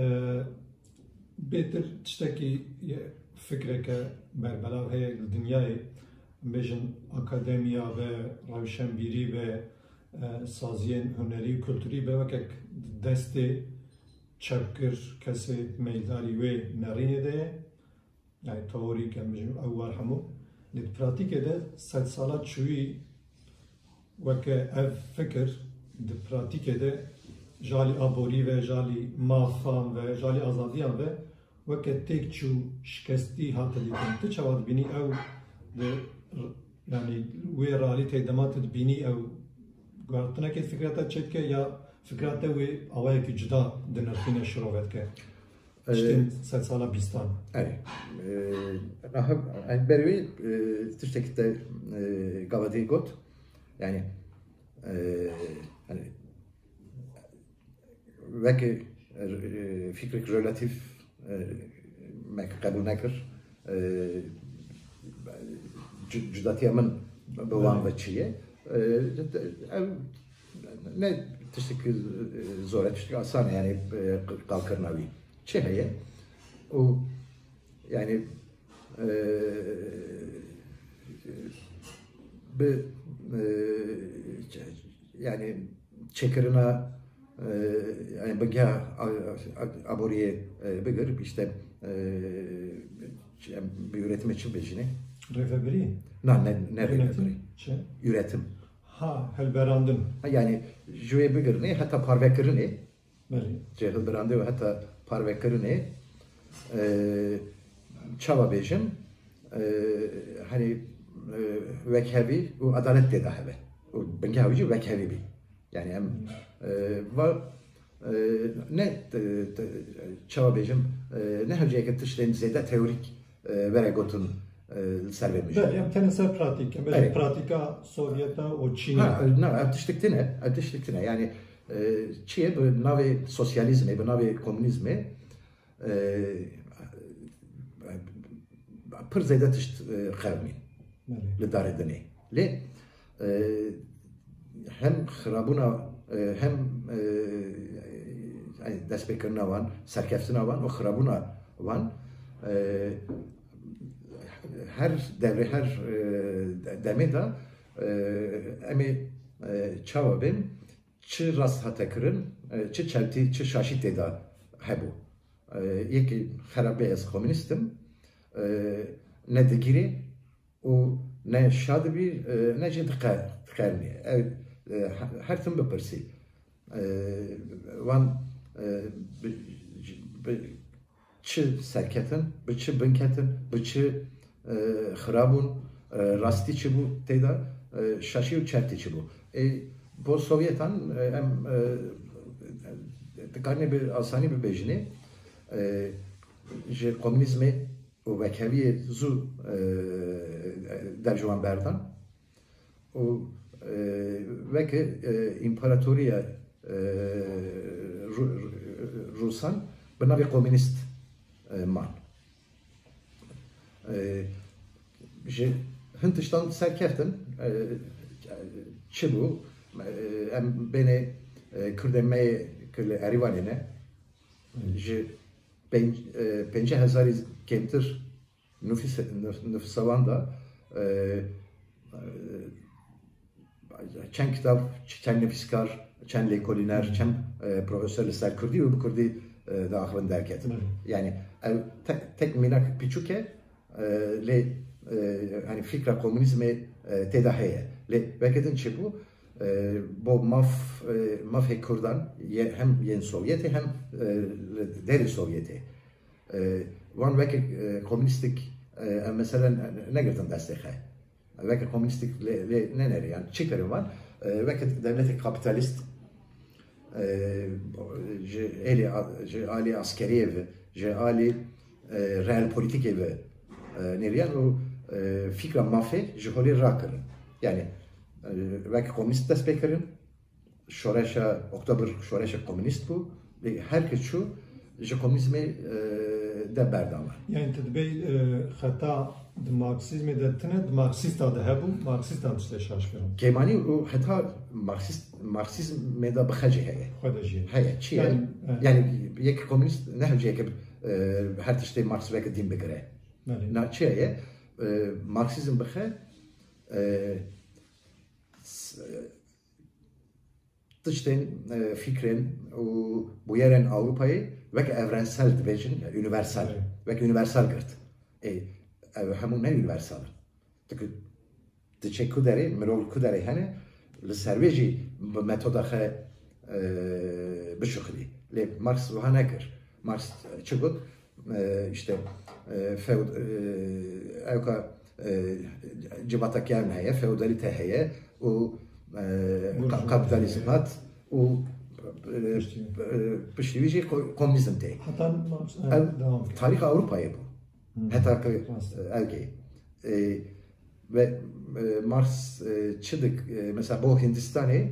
beter işte ki fikreke berbelav heye dünyayı bejin akademiya ve ravşenbiri ve saziyen hüneri kültürü ve vakit deste çapkır kesi meydari ve narine de yani teori kemicim avvar hamu net pratik ede set salat çuyi وکه اف فکر د پراتیک ده جالی آبوری و جالی مافان و جالی آزادیان و وکه تک چو شکستی هاتلی کن تو چواد بینی او ده yani وی رالی تیدمات بینی او گارتنا که فکرتا چت که یا فکرتا وی آوای که جدا دنرخینه شروعت که İşte set sala bistan. Evet. Rahim Enbervi tiştekte gavadi got. Yani e, hani belki e, fikrik relatif e, kabul nekir cüdatiyamın bevan ve çiye ne tiştik zor etmiştik asan yani kalkır navi çeheye o yani bir yani çekirine yani baga aboriye begar işte bir üretim için becini. Rehberi. Ne ne ne rehberi? Üretim. Ha, helberandın. Yani jüye bigirni hatta parvekirni. Beli. Cehil berandi ve hatta parvekirni. Çava bejim. Hani vekhevi o adalet de dahibe. O bengavici vekhevi bi. Yani hem ve ne çava bejim ne hocaya tişlerin zeyde teorik veregotun servemiş. Beli, hem tenesel pratik. Beli pratika Sovyeta o Çin'e. Ha, ne, atıştıktine, atıştıktine. Yani Çiye bu navi sosyalizmi, bu navi komünizmi pır zeyde tişt xevmin. Le daredini. Le hem xirabuna hem destpekirina van, serkeftina van, o xirabuna van her devre, her demede emi çava bim çi rast hatekirin, çi çelti, çi şaşit deda hebu. Yeki xerabe ez komünistim, ne digiri, o ne şadı bir, ne cid tıkarni. Her tüm bepirsi. Van çi serketin, çi binketin, çi xirabun, rasti çi bu teyda, şaşı u çerti çi bu. Bu Sovyetan em tıkarni bir asani bir bejini, je komünizmi o vekhevi zu derjuan berdan, o veke imparatoriya Rusan benavi komünist man. Je Hintiştan serkeftin çi bu em beni Kürdemeye Kürle Erivanine je pence hezari kemtir nüfus nüfusavan da çen kitap, çen nefискar, çen lekoliner, çen profesör ser Kürdi ve bu Kürdi dağıvın derket. Yani tek minak piçuke le hani fikra komünizme tedaheye. Le vekedin çi bu bu maf maf Kürdan hem yen Sovyeti hem deri Sovyeti. Van veke komünistik mesela ne girdim desteğe. Veke komünistik ne nere yani çıkarım var. Veke devleti kapitalist je ali askeri evi, je ali real politik evi nereye o fikra mafi je holi rakırın. Yani veke komünist desteğerin şoreşa Oktober şoreşa komünist bu ve herkes şu je komünizmi de berdama. Yani tedbey hata de Marksizmi de tine de Marksista da hebu, Marksista işte şaşkırım. Kemani o hata Marksist Marksizmi de bxaci heye. Xwedajî. Heye çi yani yani yek komünist ne hece ki her tişte Marks veke din bigire. Na çi heye Marksizm bxe tişten fikrin bu yerin Avrupa'yı veke evrensel dibecin, universal, veke universal girt. E hemun ne universal? Çünkü tişe kuderi, mirol kuderi hani li serveci metoda xe bişukhli. Le Marx bu hanekir. Marx çıkıp işte feud evka civatakyan heye, feudalite heye, o kapitalizmat o piştivici komünizm te. Hatta tarih Avrupa'ya bu. Hatta elge. Ve Marx çıdık mesela bu Hindistan'ı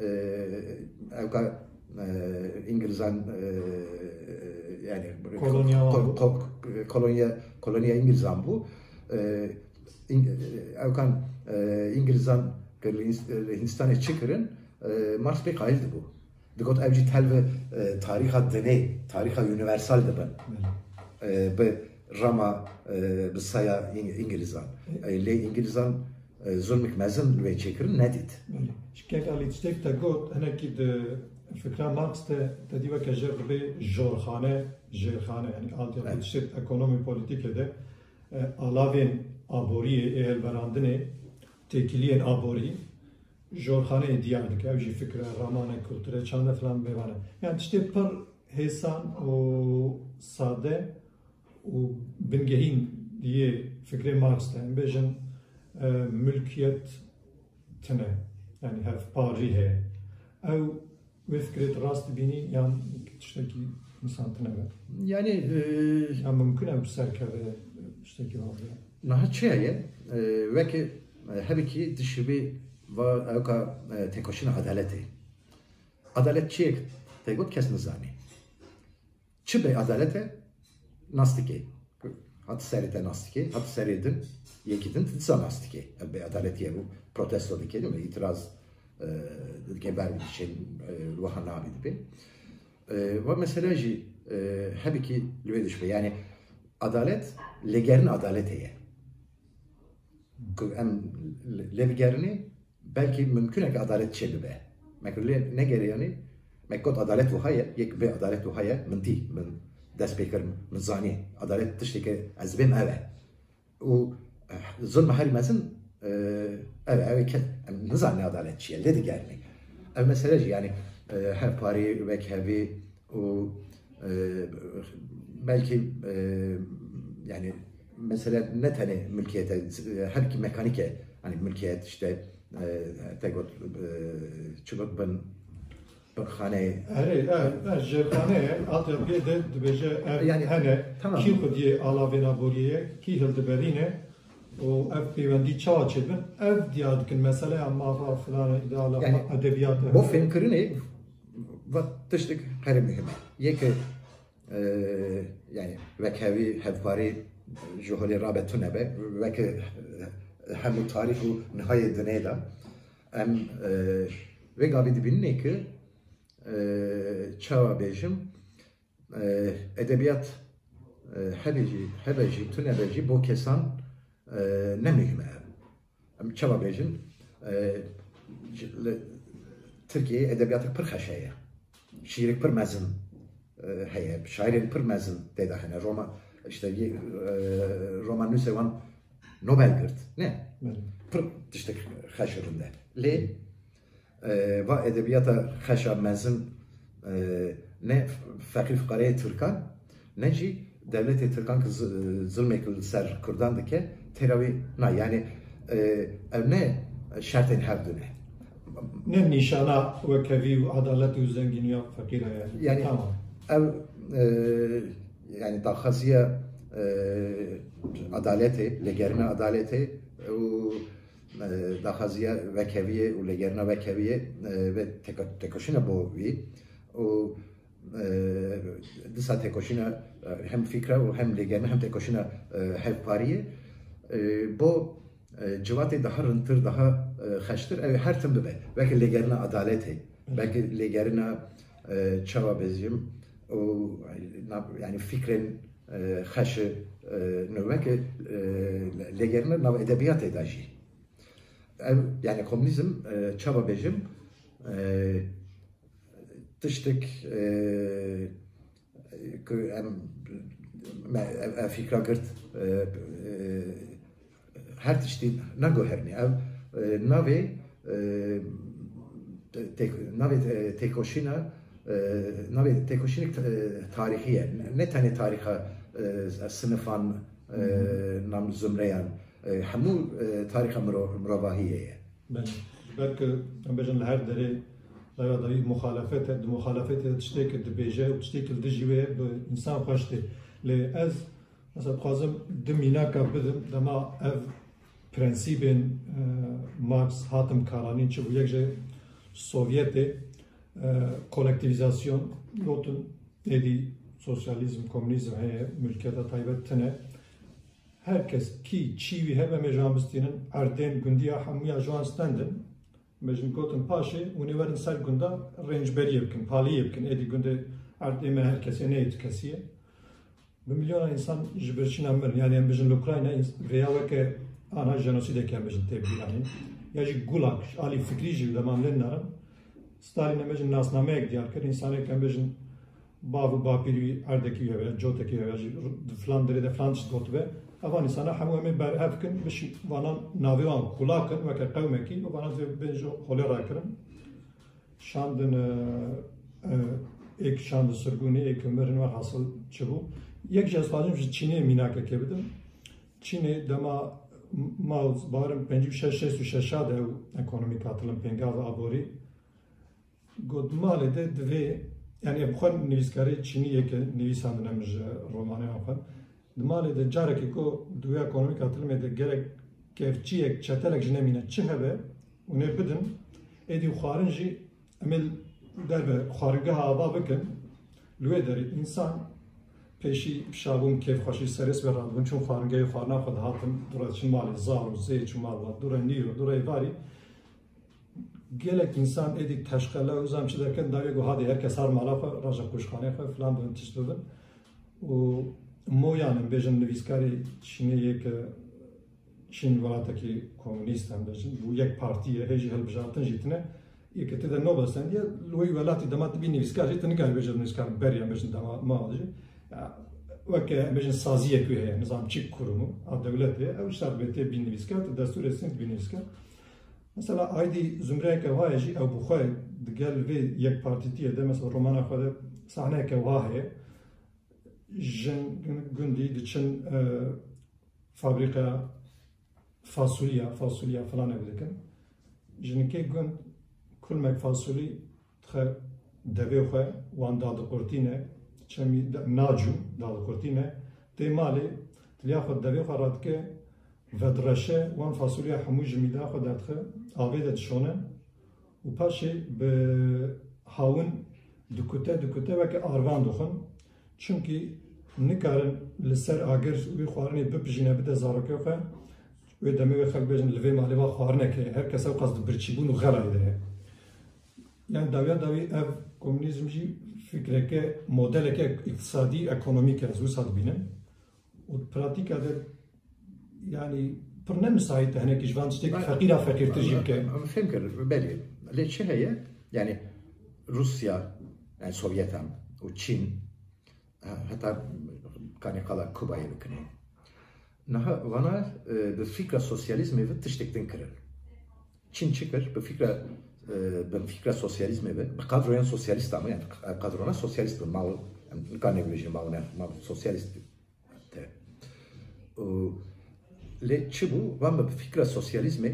evka İngilizan yani kolonya kolonya İngilizan bu. Evkan İngilizan Hindistan'a çıkırın Marx pek ayrıldı bu. Dikkat evci telve tariha deney, tariha universaldi ben. Be Rama be saya İngilizan. Le İngilizan zulmük mezun ve çekirin nedit. Şikayet alitçtek de got heneki de fikra Marx de dediği ki jer be jorhane, jerhane yani altı ekonomi politik de alavin aboriye el berandine tekiliyen abori جورخانه دیار دکه اوجی فکر رامانه کلتوره چانده فلان بیوانه یعنی تشتی پر حسان و ساده و بنگهین دیه فکر مارکس دهن بیشن ملکیت تنه yani hef pari he ev ve fikret rast bini yani tişteki insan tane be Yani e, yani mümkün ev serkeve tişteki var ya naha çeye ve ki hebi ki dişibi ve evka tekoşina adaleti adalet çiye tegot kes nizami çi be adalete nastike hat serite nastike hat seridin yekidin titsa nastike be adaletiye bu protesto dike değil mi itiraz geber bir şey ruhan abi gibi ve mesela ji hebi ki lüve düşme yani adalet legerin adaletiye em legerini belki mümkün ki adalet çebi be mekle ne geri yani mekot adalet vuhaya yek be adalet vuhaya minti min despeker min zani adalet tişteki azbem eve o zulm harimazın ev ev ket nizami adaletçiye dedi gelmek ev meseleci yani her pari ve kevi o belki yani mesela ne tane mülkiyete her ki mekanike hani mülkiyet işte tegot çıkıp ben Khane. Evet, evet, Jerkhane, altyapıya da dibece yani hani ki xudi alavena boriye, ki hildi berine, o ev peyvendi çağa çedin, ev diyadkin mesela mağra falan ideal edebiyat. Bu fikrini ve tıştık her mühim. Yeki yani vekavi hevpari juhali rabetune be veki hem tarihu nihayet deneyda em ve gavi dibinne ki çava bejim edebiyat hebeci hebeci tünebeci bu kesan ne mühim em çava bejim Türkiye edebiyatı pır xeşeye şiirik pır mezin heye şairin pır mezin dedi hani Roma işte roman nüsevan Nobel girt ne pır işte xeşirinde le ve edebiyata xeşa mezin ne fakir fukaraya Türkan ne ji devleti Türkan zulmekül ser Kurdandı ki teravi na yani ev ne şartın her döne ne nişana ve kevi adalet ve zengini fakir yani yani tamam ev yani dahaziye adaleti legerine adaleti o dahaziye ve keviye o legerine ve keviye ve tekoşina bu vi o disa tekoşina hem fikre o hem legerine hem tekoşina hevpariye bu civatı daha rıntır daha xeştir ev her tüm be belki legerine adaleti belki legerine çava bezim o yani fikrin xeşi nöbeki legerine nav edebiyat edaji yani komünizm çaba bejim tıştık em fikra girt her tişti nagoherni ev navi navi tekoşina navi tekoşinik tarihiye ne tane tariha sınıfan nam zümreyan hamu tariha muravahiye ben belki ben her deri ya da muhalefet muhalefet tiştek dibece tiştek dijive insan hoştu le az mesela bazım demina kabedim dama ev prensibin Marx hatim karani çu yekje Sovyeti kolektivizasyon yotun edi sosyalizm komünizm heye mülkiyata taybetine herkes ki çivi hebe mecamistinin arden gündiya hamuya joan standin mecin gotin paşe univerin ser gunda rençberi yevkin pali yevkin edi günde ardeme herkese ne etkisiye bir milyon insan jibirçin amir yani mecin Ukrayna veya veke ana jenoside ki mecin tebliğanin ya ji gulag ali fikri ji zamanlarında Stalin'e mecin nasname ekdiyar kır insanı ki mecin bavu bapiri ardeki yeve joteki yeve Flandre de Fransız gotu ve Afganistan'a hemû berhevkin biş vanan navivan kulakin ve ke kavmeki ve vanan benjo holera kirin. Şandın ek şandı sürgünü ek ömrün var hasıl çubu. Yek cezbacım Çin'e minake kebidim. Çin'e dema mağaz barım penci şeş şeş şeşade ekonomik atılım pengav abori. Godmale de dve yani bxon nivîskarê Çînî yek nivîsandine ji romanê xwe. Dimale de carekê ku duya ekonomîk atılmê de gerek kevçiyek çetelek ji nemîne çi hebe û nê bidin êdî xwarin jî em ê derve xwaringeha ava bikin li wê derê însan pêşî pişabûn kêfxweşî serês ve radibin çûn xwaringehê xwarina xwe dihatin dura çi malê zar û zê çû mal dura nîr û dura êvarî gelek insan edik teşkile uzam çi derken davê got hadê herkes har mala xwe raja kuşxanê xwe filan bin tişt bibin û moyanin bêjin nivîskarê Çînê yek Çîn welatekî komûnîst em bêjin bû yek partî ye hê jî hilbijartin jî tune yekê tê de nobestendiye li wê welatî dema tu bî nivîskar jî tu nikare bêjin nivîskar berî em bêjin dema mal jî weke em bêjin saziyek wê heye nizamçî kurumû a dewletê ew şer bê tê bî nivîskar tu destûrê sin bî nivîskar. Mesela aydi zümreyeke vahye jî ew bi xwe digel vê yek partîtiyê de mesela romana xwe de sahneyeke wahye jin gundî diçin fabrîka fasulya fasulya falan ew dikin jinikê gund kulmek fasulî dixe devê xwe wan dadiqurtîne çemî nacû dadiqurtîne tê malê tiliya xwe devê xwe radike vedreşe wan fasulya hemû ji mîda xwe derdixe avê de dişone û paşê bi hawin dikute dikute weke arvan dixwin çunkî nikarin li ser agir wî xwarinê bipijîne bide zarokê xwe wê demê wê xelk bêjin li vê malê va xwarineke her kes ew qas di birçîbûn û xelayê de heye. Yani dawiya dawî ev komünîzm jî fikreke modeleke iktisadî ekonomîk e wisa dibînin û pratika de yani pır ne müsait henekî ji van tiştekî feqîra feqîrtir jî bike. Fêm kir belê lê çi heye yani Rusya yani Sovyetam û Çîn heta kanê qala Kubayê bikine niha vana bi fikra sosyalîzmê ve tiştek din kirin. Çîn çi kir bi fikra bi fikra sosyalîzmê ve bi kadroyan sosyalîst ama yani kadrona sosyalîst bin mal kanê bêjin mal sosyalîst te lê çi bû van bi fikra sosyalîzmê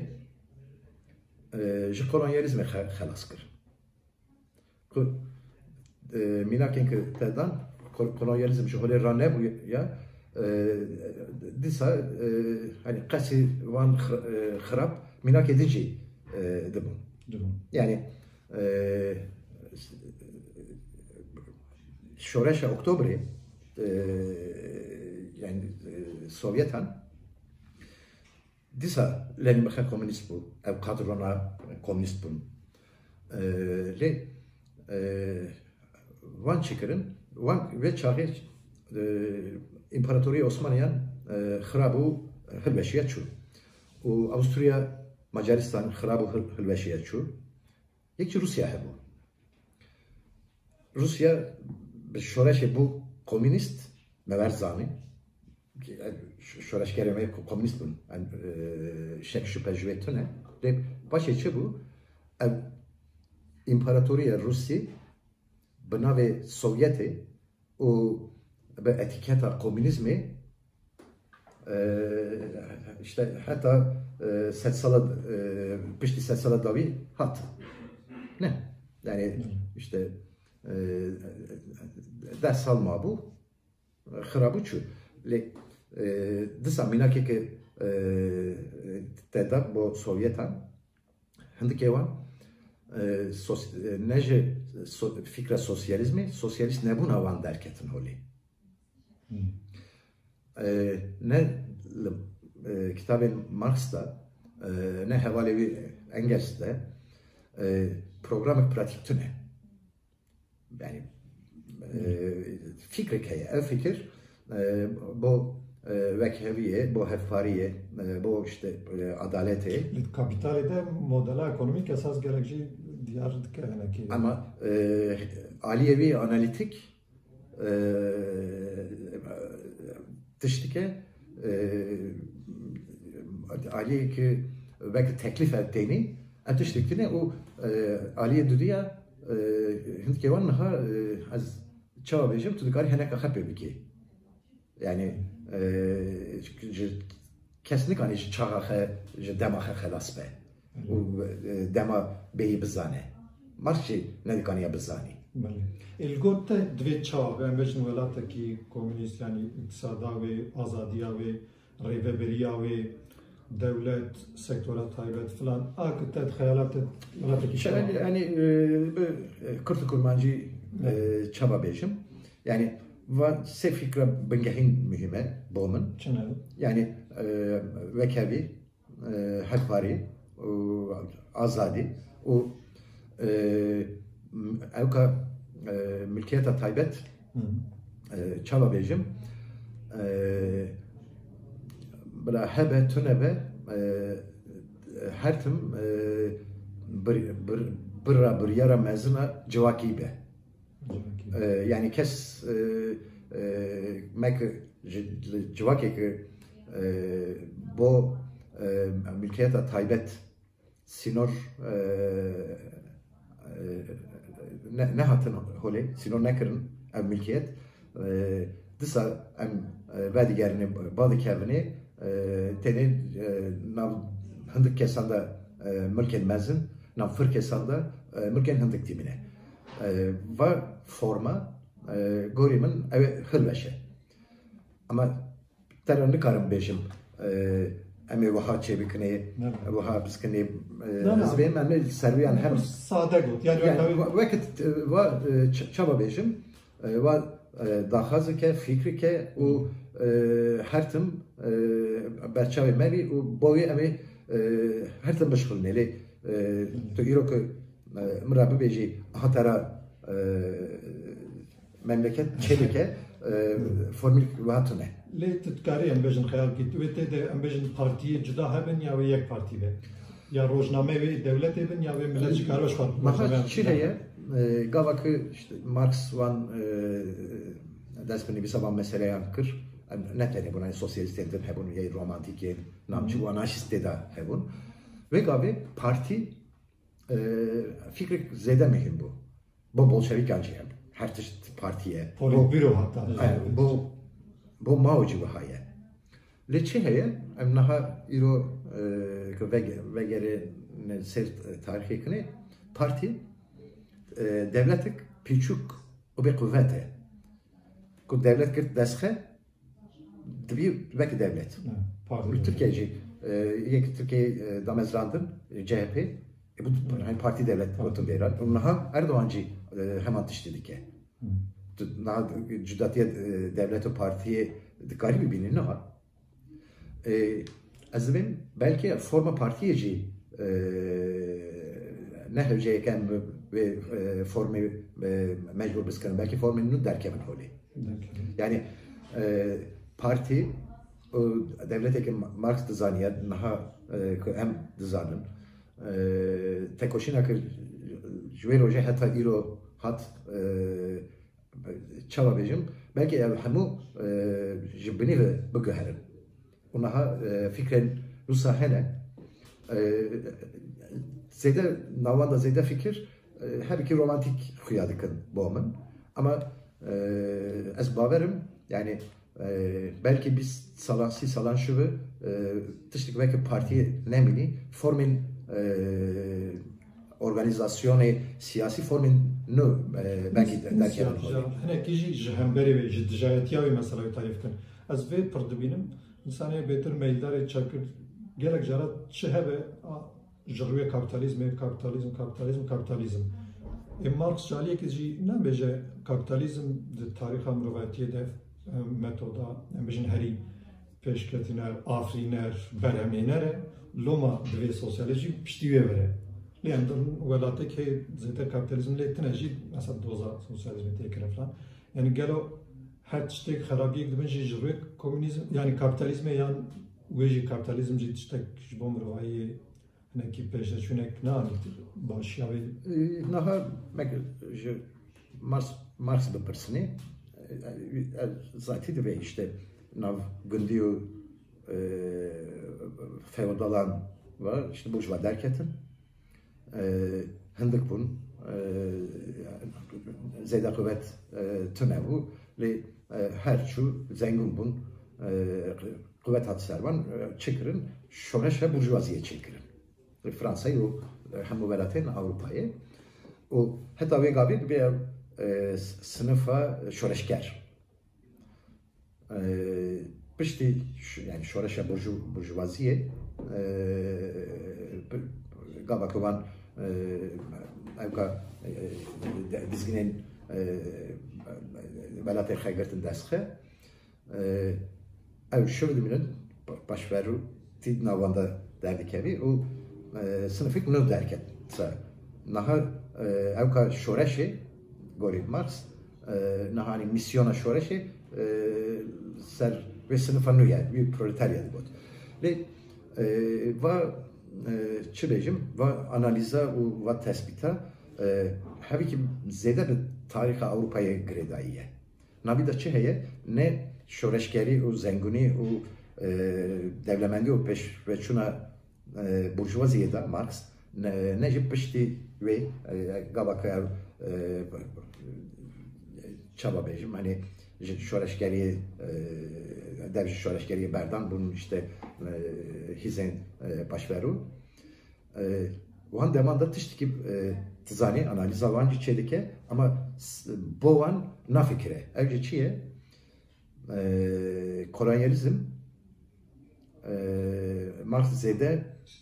ji kolonyalîzmê xelas kir. Ku mînakên ki te dan kolonyalîzm ji holê ra nebû ya dîsa hani qesî wan xirab mînakê din jî dibûn. Yani şoreşa Oktobrê yani Sovyetan dîsa Lenin mixe komünîst bû ew kadrona komünîst bûn lê wan çi kirin wan vê çaxê İmparatoriya Osmaniyan xirab û hilweşiya çû û Avusturya Macaristan xirab û hilweşiya çû yekî Rusya hebû. Rusya bi şoreşê bû komünîst me wer zanî şoreşgerê me komünîst bûn şek şüphe ji wê tune lê paşê çi bû ev İmparatoriya Rusî bi navê Sovyetê û bi etiketa komünîzmê işte heta sed sala piştî sed sala davî hat ne yani işte deh sal mabû xirabû çû lê dîsa mînakeke te da bo Sovyetan hindikê wan ne ji fikra sosyalîzmê sosyalîst nebûna wan derketin holê ne kitabên Marx da ne hevalê wî Engels de programek pratik tune yani fikrek heye ev fikir bo vekheviye bo hevpariye bo işte adaletê kapitalê de modela ekonomîk esas gerek jî diyar dike henekî ama aliyê wî analitik tiştike Aliye ki belki teklif ettiğini antiştikini o Aliye düdüya hint kevan ha az çava bejim tudukari henek akhape biki yani kesinlikle hani çağa demaha xelas be o dema beyi bizane marşi ne dikaniya bizani الگوت دوی چاو به امروز ولات کی کمونیست یعنی اقتصادا و آزادی و ریوبریا و دولت سکتورات تایبت فلان آکت خیالات ولات کی شاید yani Kürt kurmancı çaba bejim yani ve se fikre bengehin mühime boğumun yani vekabi hakvari azadi o evka mülkiyeta taybet çaba bejim bela hebe tünebe her tim bir bir bir bir yara mezuna cevaki be yani kes mek cevaki ki bu mülkiyeta taybet sinor ne ne hatın hole sinor nekirin ev mülkiyet disa em vedigerini bazı kevini teni nav hındık kesanda mülken mezin nav fır kesanda mülken hındık timine ve forma gorimin ev hırveşe ama terenli karım beşim emi vaha çebikni vaha biskni zbem emi serviyan hem sade gut yani vakit va çaba bejim va daxazı ke fikri ke o her tim berçavi mevi o boyu emi her tim meşgul neli to iro ki mrabi beji hatara memleket çelike formül vahatune لی تکاری امروزن خیال کیت و تی ده امروزن پارتی جدا هبن یا و یک پارتی به یا روزنامه و دولت بن یا و ملت کارش خواهد مثلا چیه گاوکı işte Marx van despeni bir sabah meseleye yankır netleri buna sosyalist enten hebun ya romantik ya namcı bu anarşist de hebun ve gavi parti fikri zede mühim bu bu Bolşevik ancak her çeşit partiye politbüro hatta bu bu mauci vahaya. Leçeheye emnaha iro vegere ne ser tarihini parti devletik piçuk o bir kuvvete. Ku devlet kırt deshe dibi vek devlet. Türkiye'ci yek Türkiye damezlandın C H P bu hani parti devlet otur veran. Onlaha Erdoğancı hemen tiştedike. Na cüdatiye devlet o partiye dikkatli bir bilin ne var? Azbim belki forma partiyeci ne hevceyken ve formu mecbur biskan belki formunun derkemin holi. Yani parti o devletteki Marx dizaniye naha hem dizanın tekoşina ki jüver hoca hatta iro hat çaba bejim belki ev hamu jibni ve bugahrin onaha fikren Rusya hele zede navanda zede fikir her iki romantik xuyadıkın boğumun ama ez baverim yani belki biz salansi salan şubu tıştık belki partiye nemini formin organizasyonu siyasi formun nu belki derken hani kişi jehemberi ve ciddiyetia ve mesela tarif kan az ve perdibinin insaniye beter meydar çakır gerek jarat şehbe jruye kapitalizm kapitalizm kapitalizm kapitalizm e Marx jaliye ki ne beje kapitalizm de tarih amrovatiye de metoda bejin heri peşketiner afriner bereminer loma de sosyoloji piştiye vere لأن ولاتك هي زيت الكابيتاليزم اللي تنجي مثلا دوزا سوسياليزم تيكرا فلان يعني قالوا هاد تشتك خرابيك دبنجي جروك كومونيزم يعني كابيتاليزم يعني ويجي كابيتاليزم جي تشتك جبوم رواية هنا كي بيش شونك نان باش يعني نها مك مارس مارس ببرسني zaten de işte nav gündüğü feodalan var, işte burjuva derketin, hındık bun, zeyda kuvvet tünevu, li her şu zengin bun, kuvvet hat servan, çıkırın, şoreşe burjuvaziye çıkırın. Fransa'yı o hemu velaten Avrupa'yı, o hatta ve gabi bir sınıfa şoreşker. Pişti yani şoreşe burju burjuvaziye gaba kovan evka dizginin velatı xaygırtın desxe ev şöyle başveru tid navanda derdik evi o sınıfik növ derket naha evka şoreşi gori Marx nahani misyona şoreşi ser ve sınıfa nüye bir proletarya بود. Li va çibejim va analiza u va tespita habi ki zede bir tarihi Avrupa'ya gredaiye. Nabi da çiheye ne şoreşkeri u zenguni u devlemendi u peş ve şuna burjuvaziye da Marx ne jip pişti ve gabaka çaba bejim hani şoreşkeriye devşi şoreşkeriye berdan bunun işte hizen başveru Van demanda tişti ki tizani analiz avancı çelike ama boğan na fikre evce çiye kolonyalizm Marxizede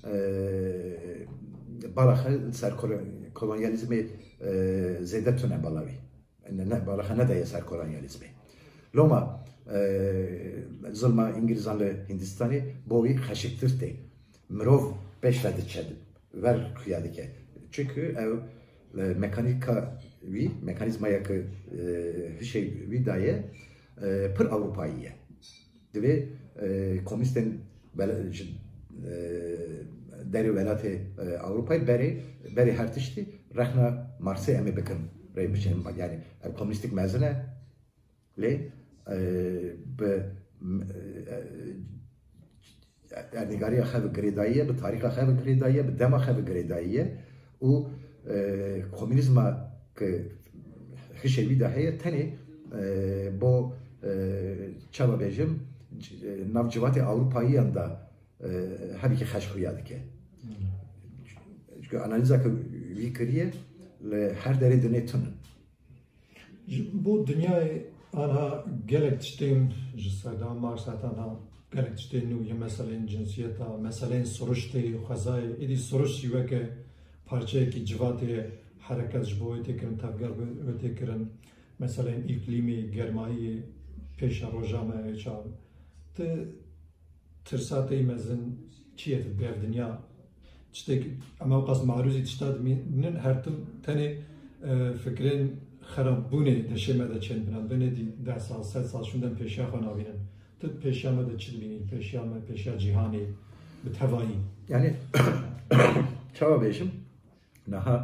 balakı ser kolonyalizmi zede tüne balavi ne balakı ne de ser kolonyalizmi Loma zulma İngilizanlı Hindistan'ı boyu xeşiktirti. Mirov beşledi çedi. Ver kıyadike. Çünkü ev mekanika vi, mekanizmaya ki şey vidaye pır Avrupa'yı. Ve komünisten deri velatı Avrupa'yı beri beri hertişti. Rehna Mars'ı emi bakın. Yani komünistik mezene le به نگاری خب گریداییه به تاریخ خب گریداییه به دم خب گریداییه و کمونیسم که خشبی دهه تنی با چه بگم نوجوات اروپایی اندا همی که خش خویاده که çünkü analiza که وی کریه هر دری دنیا تون bu dünyayı Ana gerek tişteyim, jisayda marsatana gerek tişteyim nu ya meselen cinsiyeta, meselen soruştayı, xazayı, idi soruş yuveke parçaya ki civatı hareket jbo ötekirin, tavgar ötekirin, meselen iklimi, germayı, peşa rojama eçav. Te tırsatayı mezin çiyeti bev dünya. Tiştek ama o kas maruzi tiştad minin her tüm tane fikrin خراب بونه دشمه ده چند بنام بنه دی ده سال سه سال شوندن پیشیا خوانا بینن تو پیشیا مده چی بینی پیشیا مده پیشیا جهانی به توایی yani çava beşim naha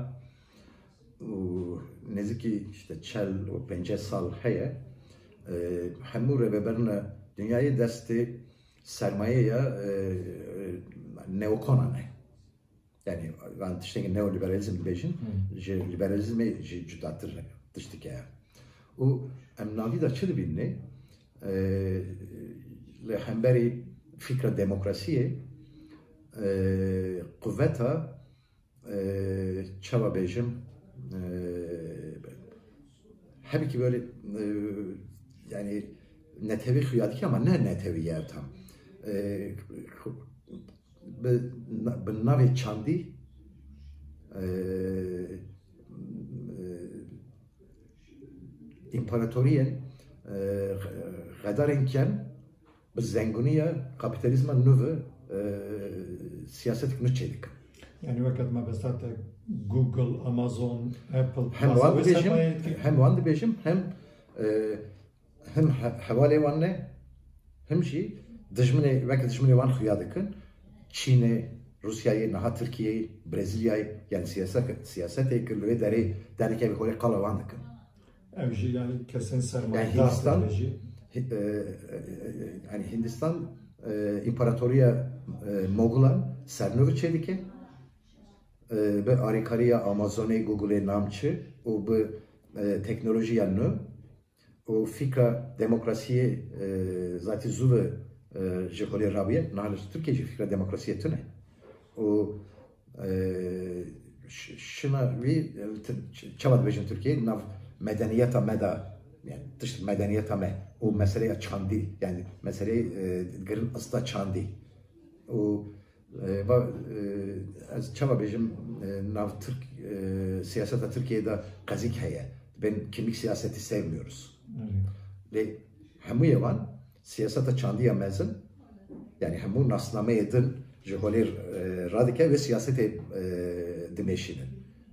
neziki işte çel o pence sal heye hemure ve berne dünyayı desti sermaye ya neokonane yani ben tişteki neoliberalizm beşin liberalizmi cüdattır dıştı ki o emnavi da çıl binne le hemberi fikra demokrasiye kuvveta çaba bejim hep ki böyle yani netevi hüyadik ama ne netevi yer tam به نوع چندی امپراتوریه قدرینکن به زنگونیه کپیتالیسم نوع سیاست کنه چیدک. Yani vakit ma besat Google, Amazon, Apple. Hem vand beşim, hem vand beşim, hem hem havale vanne, hem şey dışmını vakit dışmını van xuyadikın. Çin'e, Rusya'yı, naha Türkiye'yi, Brezilya'yı yani siyaset siyaset ekürlüğü deri derken bir kole kalavandık. Evci yani kesin sermaye. Yani Hindistan, yani Hindistan imparatoriya Mogulan sernöv çedike ve arikariya Amazon'e Google'e namçı o bu teknolojiya nö o fikra demokrasiye zaten zuve jehole rabiye nahal Türkiye fikra demokrasiye tüne o şuna bir çabat bejin Türkiye nav medeniyeta meda yani dış medeniyeta me o meseleye çandi yani meseleyi gırın asla çandi o az çaba bejim nav Türk siyasete Türkiye'de kazik heye ben kimlik siyaseti sevmiyoruz ve hemu yavan siyasete çandiya mezun yani hemu nasname edin jeholir radike ve siyasete dimeşinin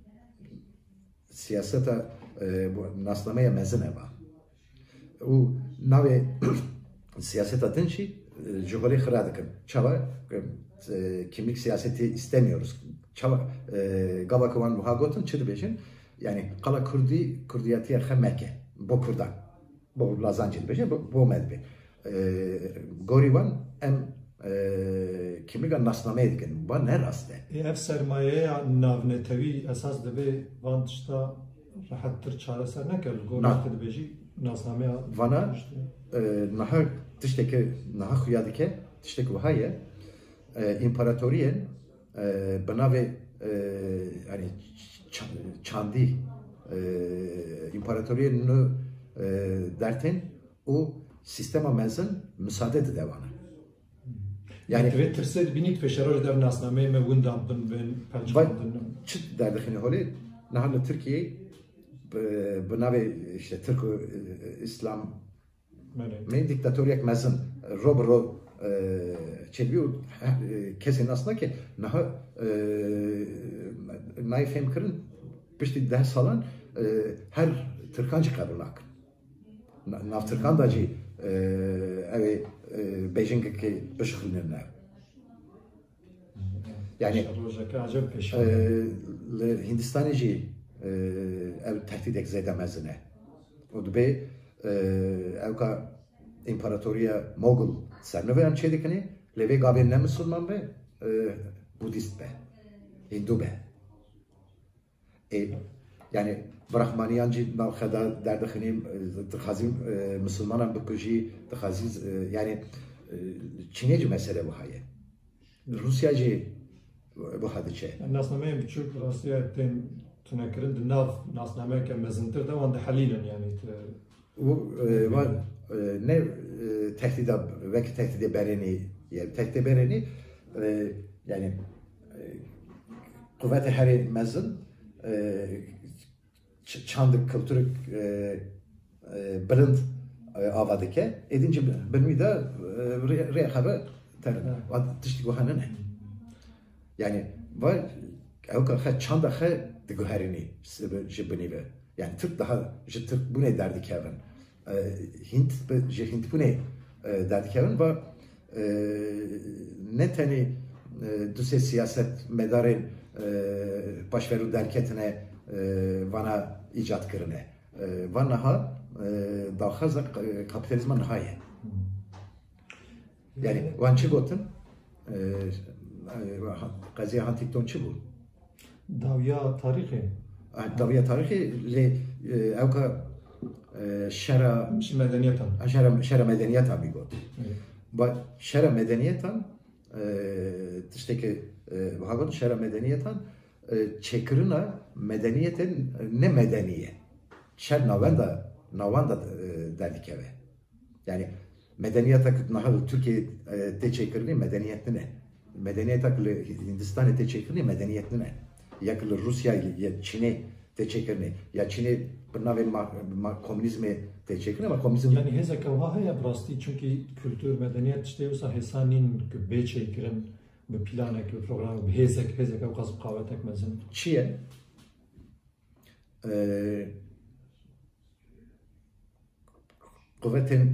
siyasete nasnameye mezun eva o nave siyaset atınçı jeholir xradikin çava kimlik siyaseti istemiyoruz çava gabakavan muhagotun çıdı yani kala kurdi kurdiyatiye xemeke bu kurdan bu lazancı beje bu bu medbi gorivan em kimlik nasname edin bu ne rastı ev sermaye navnetevi esas debe vantışta rahattır çareser ne kel gorişte beji nasname vana naha tişteki naha xuyadike tişteki vahaye imparatoriyen banave yani çandi imparatoriyen nu derten o sistema mezun müsaade de devana. Yani ve tırsı binit feşeroj der nasname me wundam ben ben palçandın. Çıt derdikini holi nahalle Türkiye banave işte Türk İslam men diktatoriyek mezun robro çebiyor kesin aslında ki naha naif hemkırın pişti ders alan her Türkancı kabulak nav Türkan dacı evi Beijing'deki beşiklinler yani Hindistan'cı ev tehdit ekzedemezine o da be evka imparatoriya Mogul sernöveyan çedikini leve gabin ne Müslüman be Budist be Hindu be e yani Brahmaniyancı navxada derdixini tıxazim Müslümanan bıkıcı tıxaziz yani Çineci mesele bu haye Rusyacı bu hadiçe nasnameye birçok Rusya tem tünekirin nav nasnameye ke mezintir de vanda halilen yani bu var ne tehdida ve tehdide bereni yani tehdide bereni yani kuvvet-i her mezun çandık kültürü bilind avadike edince benimi de rehabe terin tişti guhana ne yani var evka ha çanda ha diguherini jibini ve yani Türk daha Türk bu ne derdi Kevin Hint Hint bu ne derdi Kevin ve ne tane düse siyaset medarın başveru derketine vana icat kırne vana ha daha zak kapitalizman haye yani vançı gotun Gazi Hantikton çı bu davya tarihi davya tarihi le evka şera medeniyetan şera şera medeniyet abi got ba şera medeniyetan tişteki vagon şera medeniyetan çekirina medeniyetin ne medeniye şer navanda navanda derdik eve yani medeniyet akıt nahal Türkiye te çekirini medeniyet ne medeniyet akıllı Hindistan te çekirini medeniyet ne yakılı Rusya ya Çin'e te çekirini ya Çin'e bırnave komünizme te çekirini ama komünizm yani heze kavha ya brasti çünkü kültür medeniyet işte olsa hesanin be çekirin bir planek bir program bir hezek hezek o kasıp kahvetek mezun Çiye kuvvetin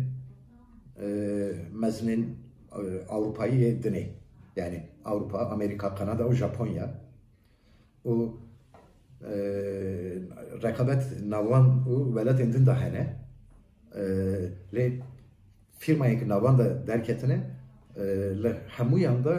meznin Avrupa'yı dene yani Avrupa, Amerika, Kanada, o Japonya o rekabet navan o velat endin dahane le firmaya ki navan da derketine ل همویان دا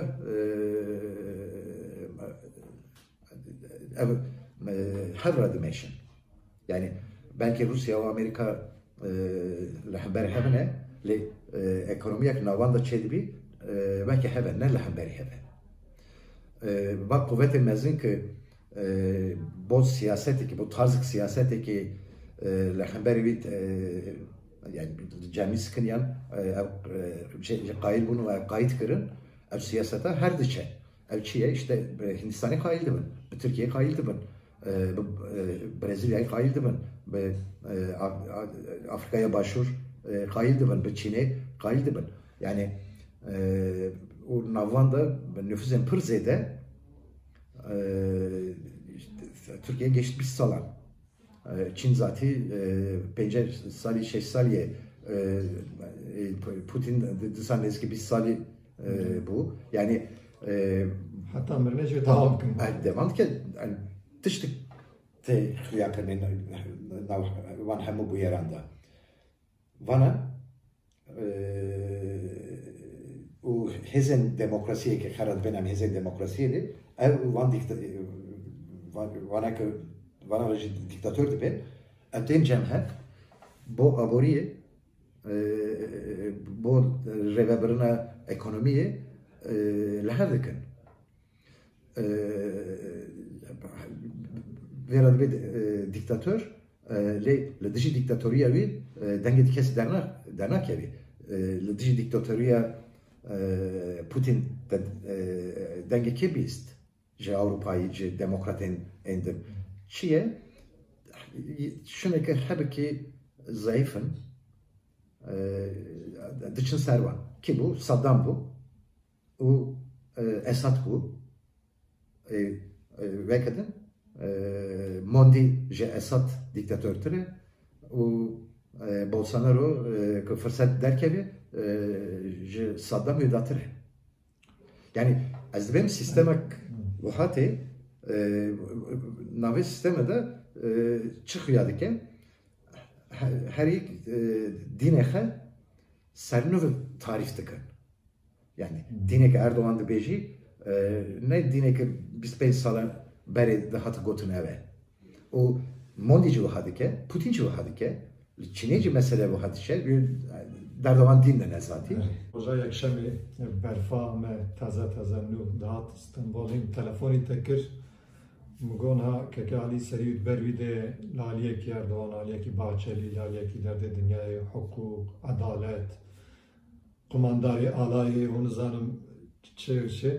ev هر دمیشن yani belki Rusya ve Amerika lehber hevne le ekonomiye navanda çedbi belki hevne lehber heve bak kuvvet-i mezin ki bu siyaseti ki bu tarzık siyaseti ki lehber bit yani cami sıkınyan şey kayıt bunu ve kayıt kırın ev siyasete her diçe ev çiye işte Hindistan'ı kayıldı mı Türkiye kayıldı mı Brezilya'yı kayıldı mı Afrika'ya başvur kayıldı mı Çin'e kayıldı mı yani o navanda nüfusen pırzede Türkiye geçmiş salan Çin zaten pencere sali şeş saliye Putin disan eski bir sali bu yani hatta mırnece tamam devam ki tıştık te yakının van hemu bu yeranda vana o hezen demokrasiye ki karat benim hezen demokrasiye ev van dikta vana ki vana diktatör ben atem cemhet bu aboriye bu revebrına ekonomiye leherdikın vera bir diktatör le le dişi diktatoriya vi denge dikes derna derna kevi le dişi diktatoriya Putin denge kebist je Avrupa'yı je demokraten endim çiye şunu ki hep ki zayıfın dışın servan ki bu Saddam bu o Esad bu ve kadın Mondi je Esad diktatörtüre o Bolsonaro ki fırsat derkevi je Saddam üdatire yani az benim sistemek vuhate nave sistemede çıkıyorken her ilk dinehe sernöv tarif tıkın yani dinek Erdoğan da beji ne dinek biz pey salan beri de hatı gotun eve o mondici vuhadike Putinci vuhadike Çineci mesele vuhadike Erdoğan dinle ne zaten Hoca yakşami berfa me taze taze nu dağıt İstanbul'un telefoni tekir Mugon ha keke Ali Seriyut bervide laliye ki Erdoğan aliye ki Bahçeli laliye ki derde dünyayı hukuk adalet kumandari alayı onu zanım şey şey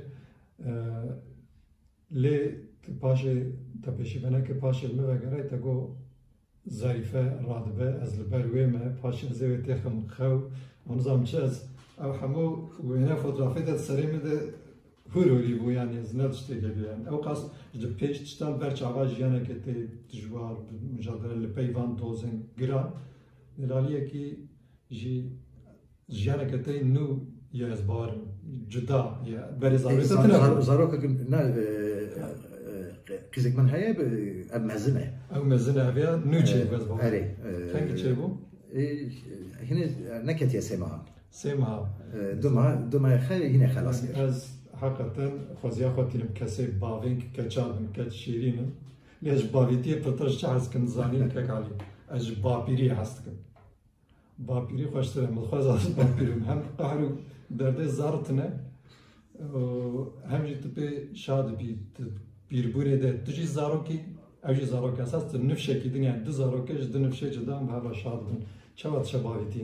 le paşe tapeşi bana ki paşe me vegere tego zarife radbe az berwe me paşe zevet yakhım khaw onu zanım çez ev hamu wena fotoğrafı serimi de hururi bu yani znet işte geliyor yani o kas işte peşten berçava jiyana kete tijwar mücadele peyvan dozen gran laliye ki ji jiyana kete nu yaz bar cüda ya berizavete zarok ne kızık man heye mezine ev mezine ya nu çey bez bar eri hangi çey bu yine ne ketiye sema sema duma duma xey yine xalas az hakikaten خوازیا خاطرم کسی باوین که چابن که شیرینم لیش باویتی پترش چه هست کن زنی که کالی از باپیری هست کن باپیری خوشتره مخواز از باپیرم هم قهرو درده زارتنه هم جی تپی شاد بی بیربونه ده تجی زارو کی اوجی زارو که اساس نفشه کی دنیا دو زارو که جد نفشه جدام به هر شاد بن چه وقت چه باویتی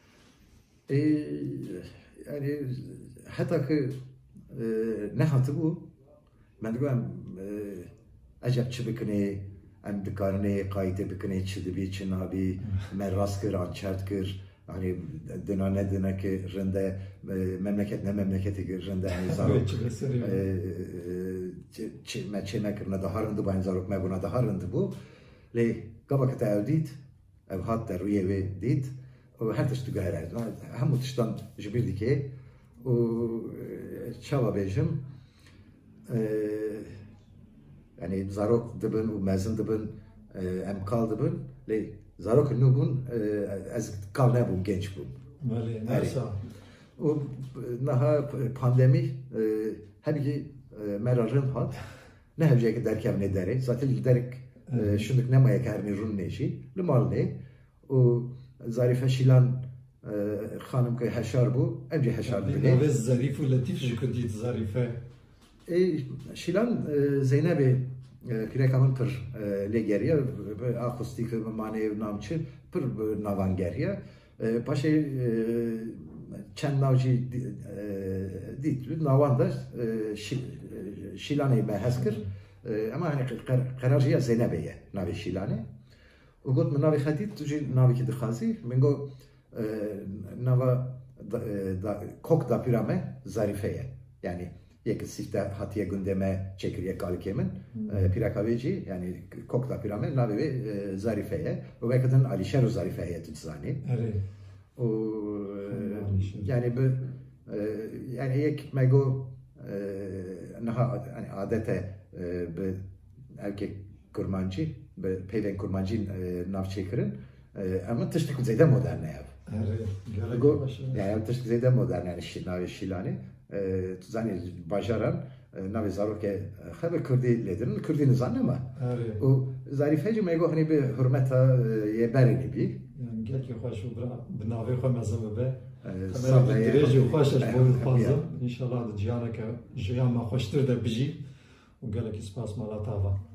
yani hatta ki ne hatı bu? Ben diyorum acaba çıbıkını em dikarne kayıt bıkını çıdı bir için abi meras kır ançart kır hani döna ne döna ki rende memleket ne memleketi ki rende zaro çime çime kırna da harındı bayan zarok me buna da harındı bu le kabakata evdit ev hatta rüye ve dit o her tiştü gayret hem bu tiştan jibirdi ki o çava bejim yani zarok dibin u mezin dibin em kal dibin le zarok nubun az kal ne bu genç bu veli nasa O naha pandemi hem ki merarın hat ne hevcek derken ne deri zaten derek şunduk ne maya karni run neşi limal ne o Zarife Şilan hanım ki heşar bu emce heşar bile. Ve zarif ve latif jukudit Zarife. Şilan Zeynep'e pirekamın pır legeriye akustik manev namçı pır navan geriye paşa çend navcı ditlü navan da Şilan'ı meheskir ama hani kararcıya Zeynep'e navi Şilan'ı o got navi hadit tuji navi ki dixazi mingo nava kok da pirame Zarife'ye yani yek sifte hatiye gündeme çekiriye kalkemin pirakaveci yani kok da pirame navi ve Zarife'ye o vakitın Alişer Zarife'ye tutzani o yani bu yani yek mego naha yani adete bu erkek kurmancı peyven kurmancı nav çekirin ama tıştık zeyde moderne yap. Yani tıştık zeyde moderne yani navi Şilani zani bajaran navi zaroke xabe Kürdi ledirin Kürdi nizanne ama o Zarifeci mego hani bir hürmeta yeberini bi. Yani gel ki hoş bu navi xamazım be. Tabii derece hoş aş bu fazla. İnşallah da ciyana ka jiyama hoştur da biji. O gel ki spas malatava.